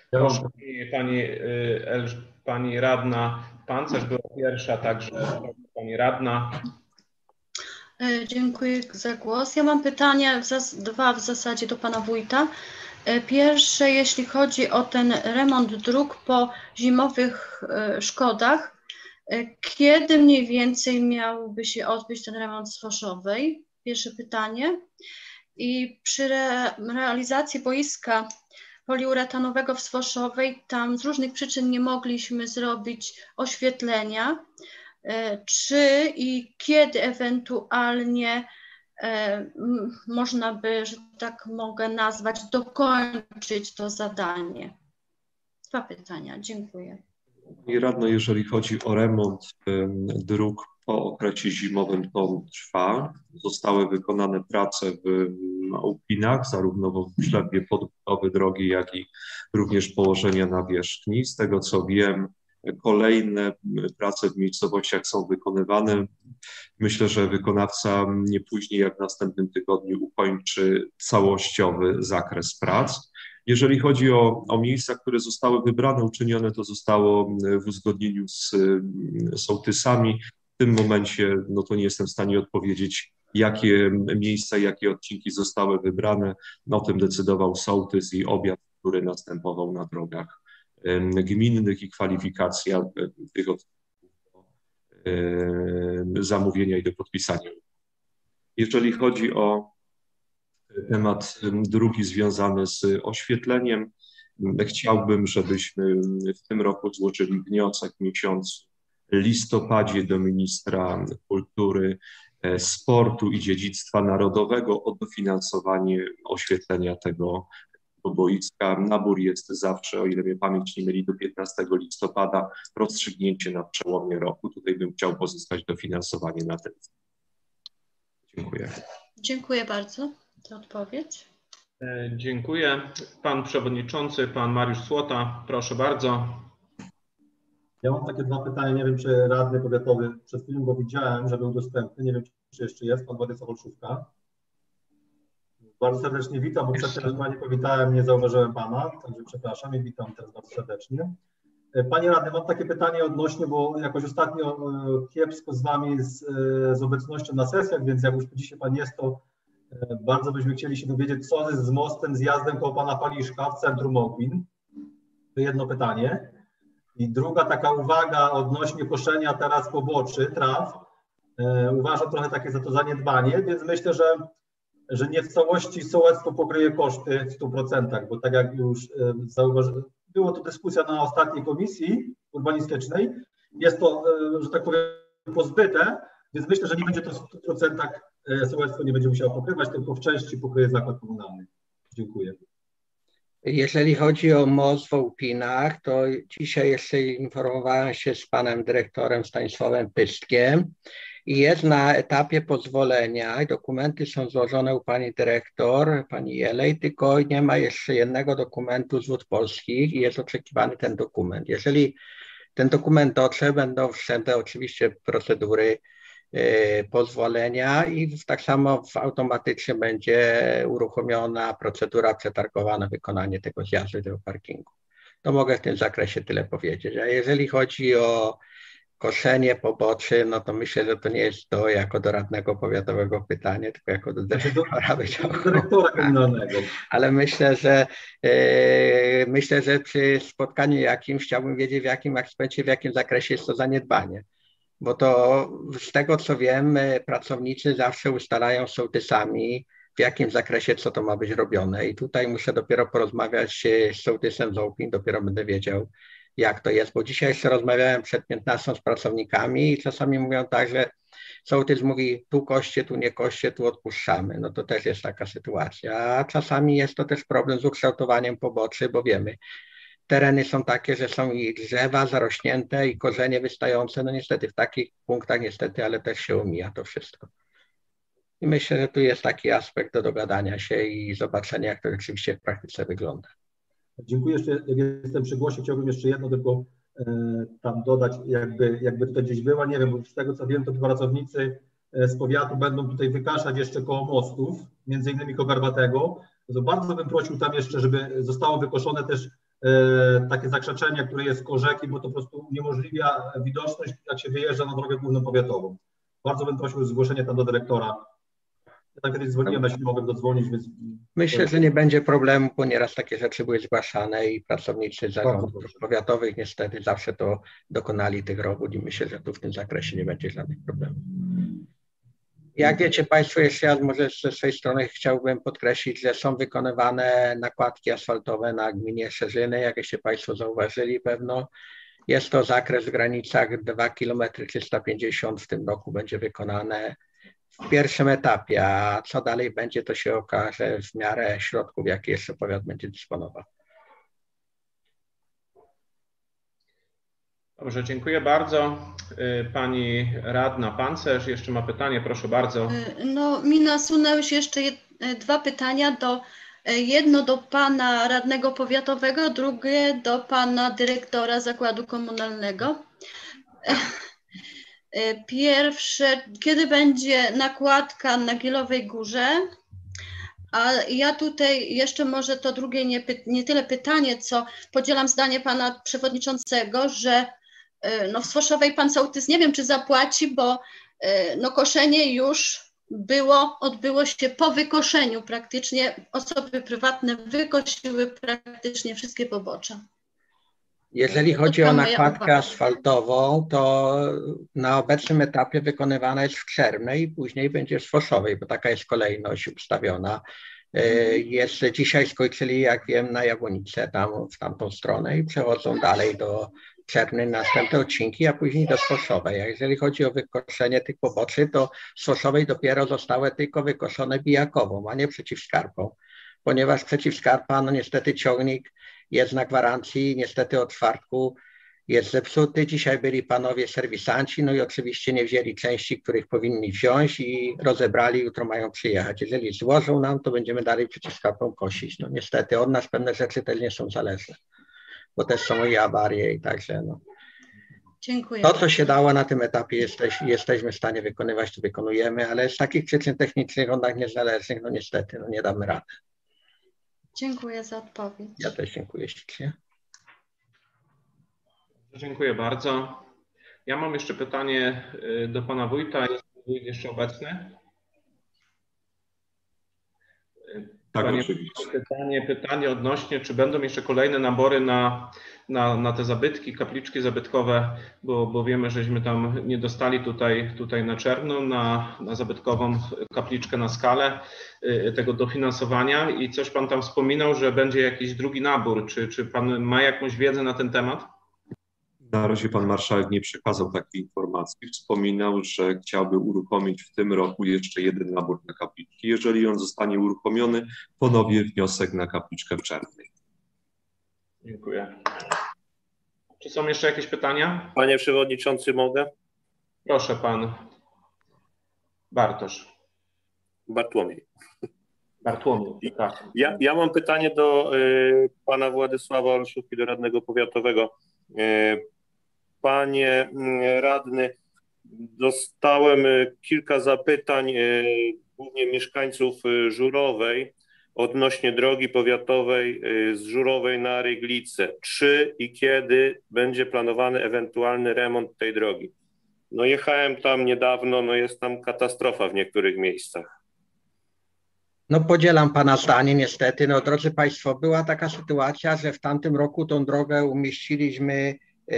Ja Proszę, mam... pani, pani radna Pancerz była pierwsza, także pani radna. Dziękuję za głos. Ja mam pytania, dwa w zasadzie do pana wójta. Pierwsze, jeśli chodzi o ten remont dróg po zimowych szkodach, kiedy mniej więcej miałby się odbyć ten remont z Foszowej? Pierwsze pytanie. I przy re realizacji boiska poliuretanowego w Swoszowej, tam z różnych przyczyn nie mogliśmy zrobić oświetlenia. Czy i kiedy ewentualnie e, można by, że tak mogę nazwać, dokończyć to zadanie? Dwa pytania. Dziękuję. Pani radno, jeżeli chodzi o remont dróg po okresie zimowym, to on trwa. Zostały wykonane prace w Łupinach, zarówno w ślepie podbudowy drogi, jak i również położenia nawierzchni. Z tego co wiem, kolejne prace w miejscowościach są wykonywane. Myślę, że wykonawca nie później jak w następnym tygodniu ukończy całościowy zakres prac. Jeżeli chodzi o, o miejsca, które zostały wybrane, uczynione to zostało w uzgodnieniu z sołtysami. W tym momencie no to nie jestem w stanie odpowiedzieć, jakie miejsca, jakie odcinki zostały wybrane. O tym decydował sołtys i obiad, który następował na drogach gminnych i kwalifikacja tych odcinków do zamówienia i do podpisania. Jeżeli chodzi o temat drugi związany z oświetleniem, chciałbym, żebyśmy w tym roku złożyli wniosek w miesiącu listopadzie do ministra kultury, sportu i dziedzictwa narodowego o dofinansowanie oświetlenia tego boiska. Nabór jest zawsze, o ile mnie pamięć nie myli, do piętnastego listopada, rozstrzygnięcie na przełomie roku. Tutaj bym chciał pozyskać dofinansowanie na ten cel. Dziękuję. Dziękuję bardzo za odpowiedź. Dziękuję. Pan przewodniczący, pan Mariusz Słota, proszę bardzo. Ja mam takie dwa pytania, nie wiem, czy radny powiatowy, przed chwilą go widziałem, że był dostępny, nie wiem, czy jeszcze jest, pan Władysław Olszówka. Bardzo serdecznie witam, bo przed chwilą nie powitałem, nie zauważyłem pana, także przepraszam i witam teraz bardzo serdecznie. Panie radny, mam takie pytanie odnośnie, bo jakoś ostatnio kiepsko z wami z, z obecnością na sesjach, więc jak już dzisiaj pan jest, to bardzo byśmy chcieli się dowiedzieć, co jest z mostem, zjazdem koło pana Paliszka w centrum Małpin. To jedno pytanie. I druga taka uwaga odnośnie koszenia teraz poboczy, traw. E, uważam trochę takie za to zaniedbanie, więc myślę, że, że nie w całości sołectwo pokryje koszty w stu procentach, bo tak jak już e, zauważyłem, było to dyskusja na ostatniej komisji urbanistycznej. Jest to, e, że tak powiem, pozbyte, więc myślę, że nie będzie to w stu procentach e, sołectwo nie będzie musiało pokrywać, tylko w części pokryje zakład komunalny. Dziękuję. Jeżeli chodzi o most w Łupinach, to dzisiaj jeszcze informowałem się z panem dyrektorem Stanisławem Pystkiem i jest na etapie pozwolenia i dokumenty są złożone u pani dyrektor, pani Jelej, tylko nie ma jeszcze jednego dokumentu z Wód Polskich i jest oczekiwany ten dokument. Jeżeli ten dokument dotrze, będą wszczęte oczywiście procedury pozwolenia i tak samo automatycznie będzie uruchomiona procedura przetargowa na wykonanie tego zjazdu, tego parkingu. To mogę w tym zakresie tyle powiedzieć. A jeżeli chodzi o koszenie poboczy, no to myślę, że to nie jest to jako do radnego powiatowego pytanie, tylko jako do dyrektora wydziału. Dyrektora komunalnego. Ale myślę, że yy, myślę, że przy spotkaniu jakimś chciałbym wiedzieć, w jakim aspekcie, w jakim zakresie jest to zaniedbanie. Bo to z tego co wiem, pracownicy zawsze ustalają z sołtysami, w jakim zakresie co to ma być robione. I tutaj muszę dopiero porozmawiać z sołtysem z Łupin, dopiero będę wiedział, jak to jest. Bo dzisiaj jeszcze rozmawiałem przed piętnastą z pracownikami i czasami mówią tak, że sołtys mówi tu koście, tu nie koście, tu odpuszczamy. No to też jest taka sytuacja. A czasami jest to też problem z ukształtowaniem poboczy, bo wiemy, tereny są takie, że są i drzewa zarośnięte i korzenie wystające. No niestety w takich punktach niestety, ale też się omija to wszystko. I myślę, że tu jest taki aspekt do dogadania się i zobaczenia, jak to rzeczywiście w praktyce wygląda. Dziękuję. Jeszcze, jak jestem przy głosie, chciałbym jeszcze jedno tylko e, tam dodać, jakby, jakby tutaj gdzieś była, nie wiem, bo z tego co wiem, to pracownicy z powiatu będą tutaj wykaszać jeszcze koło mostów, między innymi koło Garbatego. To bardzo bym prosił tam jeszcze, żeby zostało wykoszone też takie zakrzeczenie, które jest koło rzeki, bo to po prostu uniemożliwia widoczność, jak się wyjeżdża na drogę główną powiatową. Bardzo bym prosił o zgłoszenie tam do dyrektora. Ja tam kiedyś dzwoniłem, jeśli mogłem dodzwonić, więc... Myślę, że nie będzie problemu, bo nieraz takie rzeczy były zgłaszane i pracownicy zarządów powiatowych niestety zawsze to dokonali tych robót i myślę, że tu w tym zakresie nie będzie żadnych problemów. Jak wiecie Państwo, jeszcze raz może ze swojej strony chciałbym podkreślić, że są wykonywane nakładki asfaltowe na gminie Szerzyny, jak jeszcze Państwo zauważyli pewno. Jest to zakres w granicach dwa kilometry trzysta pięćdziesiąt, w tym roku będzie wykonane w pierwszym etapie, a co dalej będzie, to się okaże w miarę środków, jakie jeszcze powiat będzie dysponował. Dobrze, dziękuję bardzo. Pani radna Pancerz jeszcze ma pytanie, proszę bardzo. No, mi nasunęły się jeszcze dwa pytania, do, jedno do pana radnego powiatowego, drugie do pana dyrektora zakładu komunalnego. Pierwsze, kiedy będzie nakładka na Gilowej Górze? A ja tutaj jeszcze może to drugie nie, nie tyle pytanie, co podzielam zdanie pana przewodniczącego, że no w Słoszowej pan sołtys nie wiem, czy zapłaci, bo no koszenie już było, odbyło się po wykoszeniu praktycznie. Osoby prywatne wykosiły praktycznie wszystkie pobocza. Jeżeli chodzi o nakładkę asfaltową, to na obecnym etapie wykonywana jest w Czermnej i później będzie w Słoszowej, bo taka jest kolejność ustawiona. Jest, dzisiaj skończyli, jak wiem, na Jabłonicę, tam w tamtą stronę i przechodzą dalej do Czerny na następne odcinki, a później do Słoszowej. A jeżeli chodzi o wykoszenie tych poboczy, to w Słoszowej dopiero zostały tylko wykoszone bijakową, a nie przeciwskarpą, ponieważ przeciwskarpa, no niestety ciągnik jest na gwarancji, niestety od czwartku jest zepsuty. Dzisiaj byli panowie serwisanci, no i oczywiście nie wzięli części, których powinni wziąć i rozebrali, jutro mają przyjechać. Jeżeli złożą nam, to będziemy dalej przeciwskarpą kosić. No niestety od nas pewne rzeczy też nie są zależne, bo też są i awarie i także no. Dziękuję. To, co się dało na tym etapie, jesteś, jesteśmy w stanie wykonywać, to wykonujemy, ale z takich przyczyn technicznych, od nas niezależnych, no niestety, no nie damy rady. Dziękuję za odpowiedź. Ja też dziękuję ślicznie. Dziękuję bardzo. Ja mam jeszcze pytanie do pana wójta. Jest wójt jeszcze obecny? Tak, Panie, oczywiście. Pytanie, pytanie odnośnie, czy będą jeszcze kolejne nabory na, na, na te zabytki, kapliczki zabytkowe, bo, bo wiemy, żeśmy tam nie dostali tutaj, tutaj na Czerwną, na, na zabytkową kapliczkę na skalę y, tego dofinansowania i coś pan tam wspominał, że będzie jakiś drugi nabór. Czy, czy pan ma jakąś wiedzę na ten temat? Na razie pan marszałek nie przekazał takiej informacji. Wspominał, że chciałby uruchomić w tym roku jeszcze jeden nabór na kapliczki. Jeżeli on zostanie uruchomiony, ponowię wniosek na kapliczkę w Czerwnej. Dziękuję. Czy są jeszcze jakieś pytania? Panie przewodniczący, mogę? Proszę pan Bartosz. Bartłomiej. Bartłomiej, tak. Ja, ja mam pytanie do y, pana Władysława Olszówki, do radnego powiatowego. Y, Panie radny, dostałem kilka zapytań, głównie mieszkańców Żurowej, odnośnie drogi powiatowej z Żurowej na Ryglice. Czy i kiedy będzie planowany ewentualny remont tej drogi? No jechałem tam niedawno, no jest tam katastrofa w niektórych miejscach. No podzielam pana zdanie niestety. No drodzy państwo, była taka sytuacja, że w tamtym roku tą drogę umieściliśmy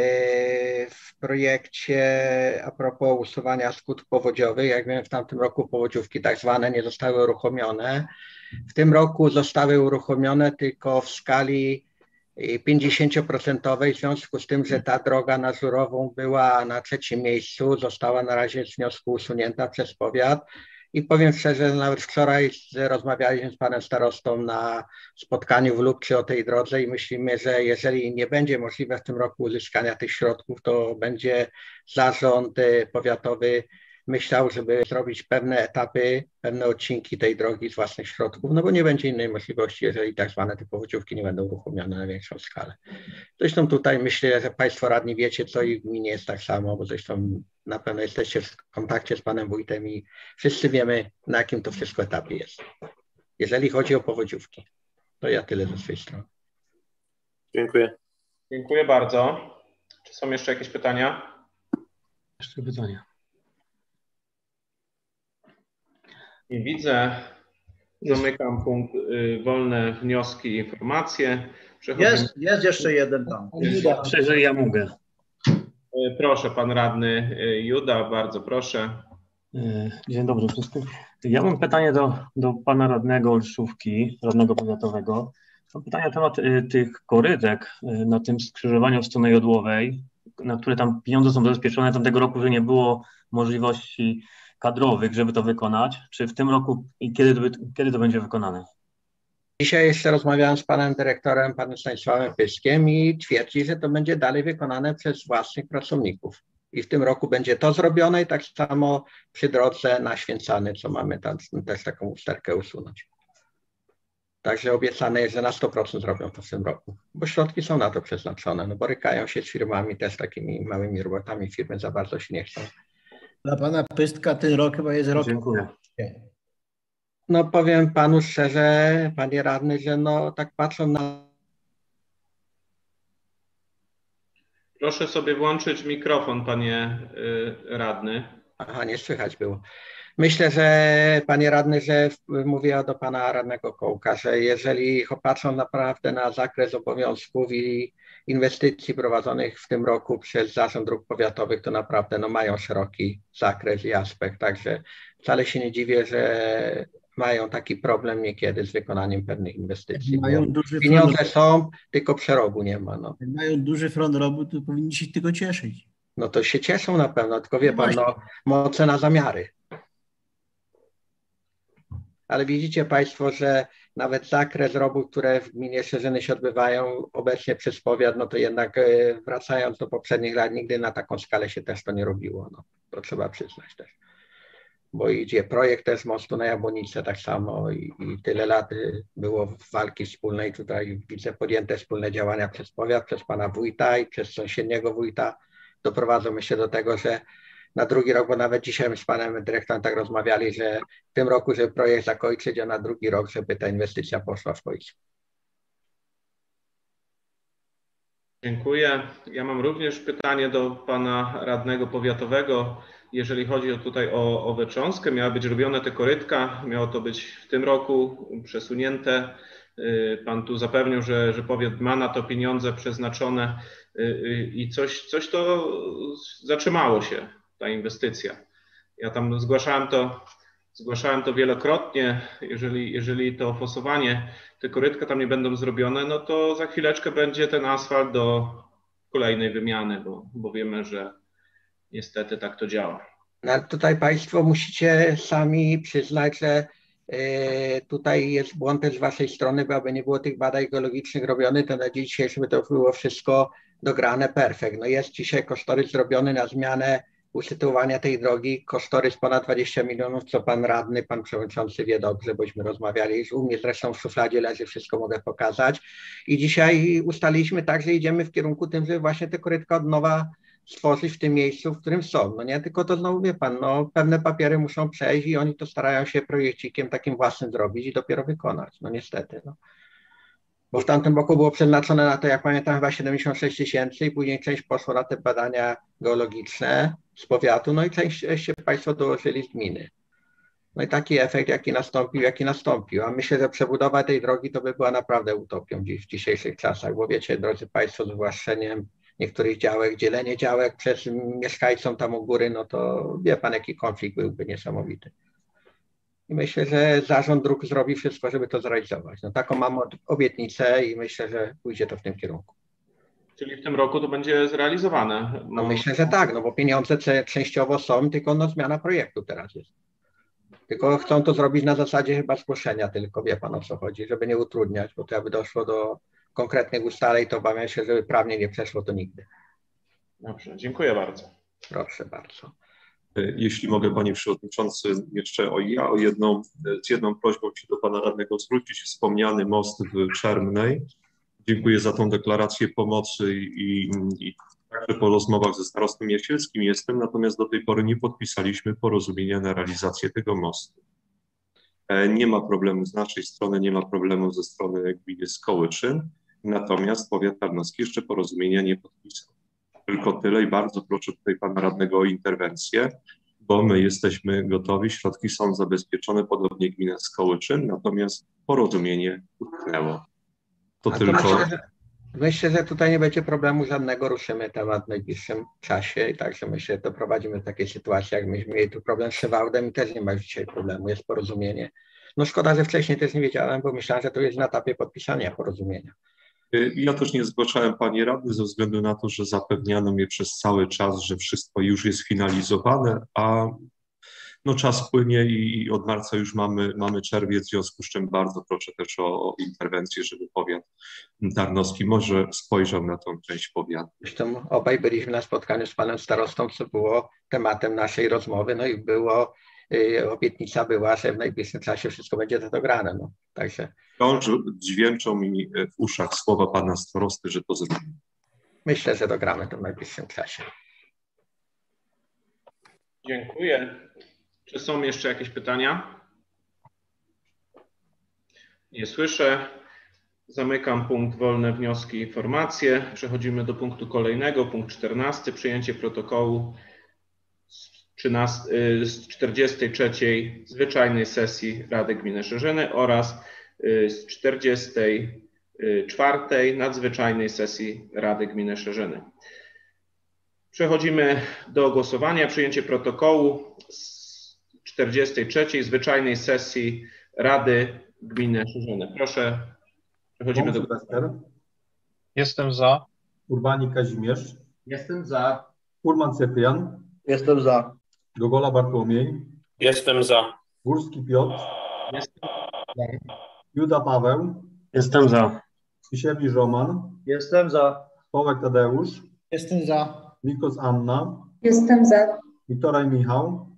w projekcie a propos usuwania skutków powodziowych. Jak wiem, w tamtym roku powodziówki tak zwane nie zostały uruchomione. W tym roku zostały uruchomione tylko w skali pięćdziesięcioprocentowej, w związku z tym, że ta droga na Żurową była na trzecim miejscu, została na razie z wniosku usunięta przez powiat. I powiem szczerze, nawet wczoraj rozmawialiśmy z panem starostą na spotkaniu w Lubczy o tej drodze i myślimy, że jeżeli nie będzie możliwe w tym roku uzyskania tych środków, to będzie zarząd powiatowy myślał, żeby zrobić pewne etapy, pewne odcinki tej drogi z własnych środków, no bo nie będzie innej możliwości, jeżeli tak zwane te powodziówki nie będą uruchomione na większą skalę. Zresztą tutaj myślę, że państwo radni wiecie, co i w gminie jest tak samo, bo zresztą na pewno jesteście w kontakcie z panem wójtem i wszyscy wiemy, na jakim to wszystko etapie jest. Jeżeli chodzi o powodziówki, to ja tyle ze swojej strony. Dziękuję. Dziękuję bardzo. Czy są jeszcze jakieś pytania? Jeszcze pytania. Nie widzę. Zamykam punkt y, wolne wnioski i informacje. Przechodzimy... Jest, jest jeszcze jeden tam. Jeżeli ja mogę. Y, proszę, pan radny y, Juda, bardzo proszę. Dzień dobry wszystkim. Ja mam pytanie do, do pana radnego Olszówki, radnego powiatowego. Mam pytanie na temat y, tych korytek y, na tym skrzyżowaniu w stronę Jodłowej, na które tam pieniądze są zabezpieczone. Tamtego roku, że nie było możliwości kadrowych, żeby to wykonać. Czy w tym roku i kiedy to, kiedy to będzie wykonane? Dzisiaj jeszcze rozmawiałem z panem dyrektorem, panem Stanisławem Pyskiem i twierdzi, że to będzie dalej wykonane przez własnych pracowników. I w tym roku będzie to zrobione i tak samo przy drodze na Święcany, co mamy tam też taką usterkę usunąć. Także obiecane jest, że na sto procent zrobią to w tym roku, bo środki są na to przeznaczone. No borykają się z firmami też takimi małymi robotami, firmy za bardzo się nie chcą. Dla pana Pystka ten rok chyba jest rok. Dziękuję. No powiem panu szczerze, panie radny, że no tak patrzą na... Proszę sobie włączyć mikrofon, panie y, radny. Aha, nie słychać było. Myślę, że panie radny, że mówię do pana radnego Kołka, że jeżeli patrzą naprawdę na zakres obowiązków i inwestycji prowadzonych w tym roku przez Zarząd Dróg Powiatowych, to naprawdę no, mają szeroki zakres i aspekt, także wcale się nie dziwię, że mają taki problem niekiedy z wykonaniem pewnych inwestycji. Mają duży pieniądze front... są, tylko przerobu nie ma. No. Jak mają duży front roboty, to powinni się tylko cieszyć. No to się cieszą na pewno, tylko wie pan, no, moce na zamiary. Ale widzicie państwo, że nawet zakres robót, które w gminie Szerzyny się odbywają obecnie przez powiat, no to jednak wracając do poprzednich lat, nigdy na taką skalę się też to nie robiło. No, to trzeba przyznać też. Bo idzie projekt też mostu na Jabłonicę tak samo i, i tyle lat było walki wspólnej. Tutaj widzę podjęte wspólne działania przez powiat, przez pana wójta i przez sąsiedniego wójta. Doprowadzą myślę do tego, że na drugi rok, bo nawet dzisiaj z panem dyrektorem tak rozmawiali, że w tym roku, żeby projekt zakończyć, a na drugi rok, żeby ta inwestycja poszła w końcu. Dziękuję. Ja mam również pytanie do pana radnego powiatowego. Jeżeli chodzi o tutaj o, o Wetrząskę, miała być robione te korytka, miało to być w tym roku przesunięte. Pan tu zapewnił, że, że powiat ma na to pieniądze przeznaczone i coś, coś to zatrzymało się, ta inwestycja. Ja tam zgłaszałem to, zgłaszałem to wielokrotnie. Jeżeli, jeżeli to fosowanie, te korytka tam nie będą zrobione, no to za chwileczkę będzie ten asfalt do kolejnej wymiany, bo, bo wiemy, że niestety tak to działa. No, tutaj państwo musicie sami przyznać, że y, tutaj jest błąd też z waszej strony, bo aby nie było tych badań geologicznych robionych, to na dzień dzisiejszy by to było wszystko dograne perfekt. No jest dzisiaj kosztorys zrobiony na zmianę usytuowania tej drogi, kosztorys ponad dwadzieścia milionów, co pan radny, pan przewodniczący wie dobrze, bośmy rozmawiali, u mnie zresztą w szufladzie leży, wszystko mogę pokazać. I dzisiaj ustaliliśmy tak, że idziemy w kierunku tym, żeby właśnie te korytka od nowa stworzyć w tym miejscu, w którym są. No nie, tylko to znowu wie pan, no pewne papiery muszą przejść i oni to starają się projekcikiem takim własnym zrobić i dopiero wykonać. No niestety. No. Bo w tamtym roku było przeznaczone na to, jak pamiętam, chyba siedemdziesiąt sześć tysięcy i później część poszło na te badania geologiczne z powiatu, no i część się państwo dołożyli z gminy. No i taki efekt, jaki nastąpił, jaki nastąpił. A myślę, że przebudowa tej drogi to by była naprawdę utopią dziś, w dzisiejszych czasach, bo wiecie, drodzy państwo, z wywłaszczeniem niektórych działek, dzielenie działek przez mieszkańcom tam u góry, no to wie pan, jaki konflikt byłby niesamowity. I myślę, że Zarząd Dróg zrobi wszystko, żeby to zrealizować. No taką mam obietnicę i myślę, że pójdzie to w tym kierunku. Czyli w tym roku to będzie zrealizowane? No, no myślę, że tak, no bo pieniądze częściowo są, tylko no zmiana projektu teraz jest. Tylko chcą to zrobić na zasadzie chyba zgłoszenia, tylko wie pan, o co chodzi, żeby nie utrudniać, bo to jakby doszło do konkretnych ustaleń, to obawiam się, żeby prawnie nie przeszło to nigdy. Dobrze, dziękuję bardzo. Proszę bardzo. Jeśli mogę, panie przewodniczący, jeszcze o ja o jedną, z jedną prośbą się do pana radnego zwrócić. Wspomniany most w Czermnej. Dziękuję za tą deklarację pomocy i, i także po rozmowach ze starostą Jasielskim jestem, natomiast do tej pory nie podpisaliśmy porozumienia na realizację tego mostu. Nie ma problemu z naszej strony, nie ma problemu ze strony gminy Skołyczyn. Natomiast powiat tarnowski jeszcze porozumienia nie podpisał. Tylko tyle i bardzo proszę tutaj pana radnego o interwencję, bo my jesteśmy gotowi, środki są zabezpieczone, podobnie gmina Skołyczyn, natomiast porozumienie utknęło. To A tylko... myślę, że, myślę, że tutaj nie będzie problemu żadnego, ruszymy temat w najbliższym czasie i także myślę, że doprowadzimy do takiej sytuacji, jak myśmy mieli tu problem z Szewałdem i też nie ma dzisiaj problemu, jest porozumienie. No szkoda, że wcześniej też nie wiedziałem, bo myślałem, że to jest na etapie podpisania porozumienia. Ja też nie zgłaszałem pani radny ze względu na to, że zapewniano mnie przez cały czas, że wszystko już jest finalizowane, a no czas płynie i od marca już mamy, mamy czerwiec, w związku z czym bardzo proszę też o, o interwencję, żeby powiat tarnowski może spojrzał na tą część powiatu. Zresztą obaj byliśmy na spotkaniu z panem starostą, co było tematem naszej rozmowy, no i było, yy, obietnica była, że w najbliższym czasie wszystko będzie to dograne. No. Także... Wciąż dźwięczą mi w uszach słowa pana starosty, że to zrobimy. Myślę, że dogramy to w najbliższym czasie. Dziękuję. Czy są jeszcze jakieś pytania? Nie słyszę. Zamykam punkt wolne wnioski i informacje. Przechodzimy do punktu kolejnego, punkt czternasty. Przyjęcie protokołu z czterdziestej trzeciej zwyczajnej sesji Rady Gminy Szerzyny oraz z czterdziestej czwartej nadzwyczajnej sesji Rady Gminy Szerzyny. Przechodzimy do głosowania. Przyjęcie protokołu z czterdziestej trzeciej zwyczajnej sesji Rady Gminy Szerzyny. Proszę, przechodzimy do głosowania. Jestem za. Urbanik Kazimierz. Jestem za. Furman Cyprian. Jestem za. Gogola Bartłomiej. Jestem za. Górski Piotr. Jestem za. Juda Paweł. Jestem za. Kisiewicz Roman. Jestem za. Kołek Tadeusz. Jestem za. Mikos Anna. Jestem za. Witoraj Michał.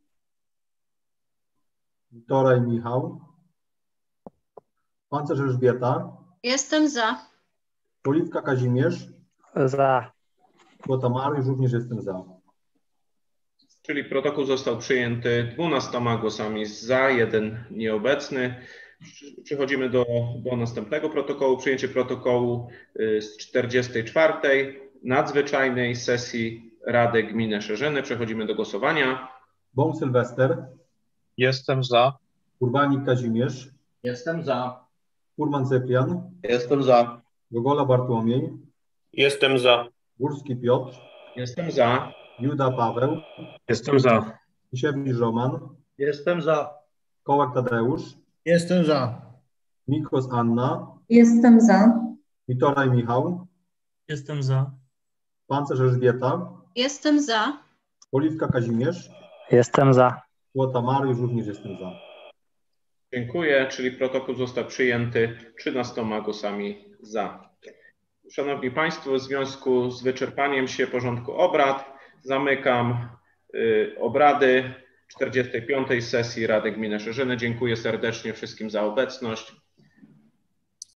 Witoraj Michał. Pancerz Elżbieta. Jestem za. Poliwka Kazimierz. Za. Kłota Mariusz, również jestem za. Czyli protokół został przyjęty dwunastoma głosami za, jeden nieobecny. Przechodzimy do, do następnego protokołu. Przyjęcie protokołu z czterdziestej czwartej nadzwyczajnej sesji Rady Gminy Szerzyny. Przechodzimy do głosowania. Bąk Sylwester. Jestem za. Urbanik Kazimierz. Jestem za. Furman Cyprian. Jestem za. Gogola Bartłomiej. Jestem za. Górski Piotr. Jestem za. Juda Paweł. Jestem za. Kisiewicz Roman. Jestem za. Kołek Tadeusz. Jestem za. Mikos Anna. Jestem za. Witoraj Michał. Jestem za. Pancerz Elżbieta. Jestem za. Poliwka Kazimierz. Jestem za. Kłota Mariusz, również jestem za. Dziękuję, czyli protokół został przyjęty trzynastoma głosami za. Szanowni Państwo, w związku z wyczerpaniem się porządku obrad zamykam y, obrady czterdziestej piątej sesji Rady Gminy Szerzyny. Dziękuję serdecznie wszystkim za obecność.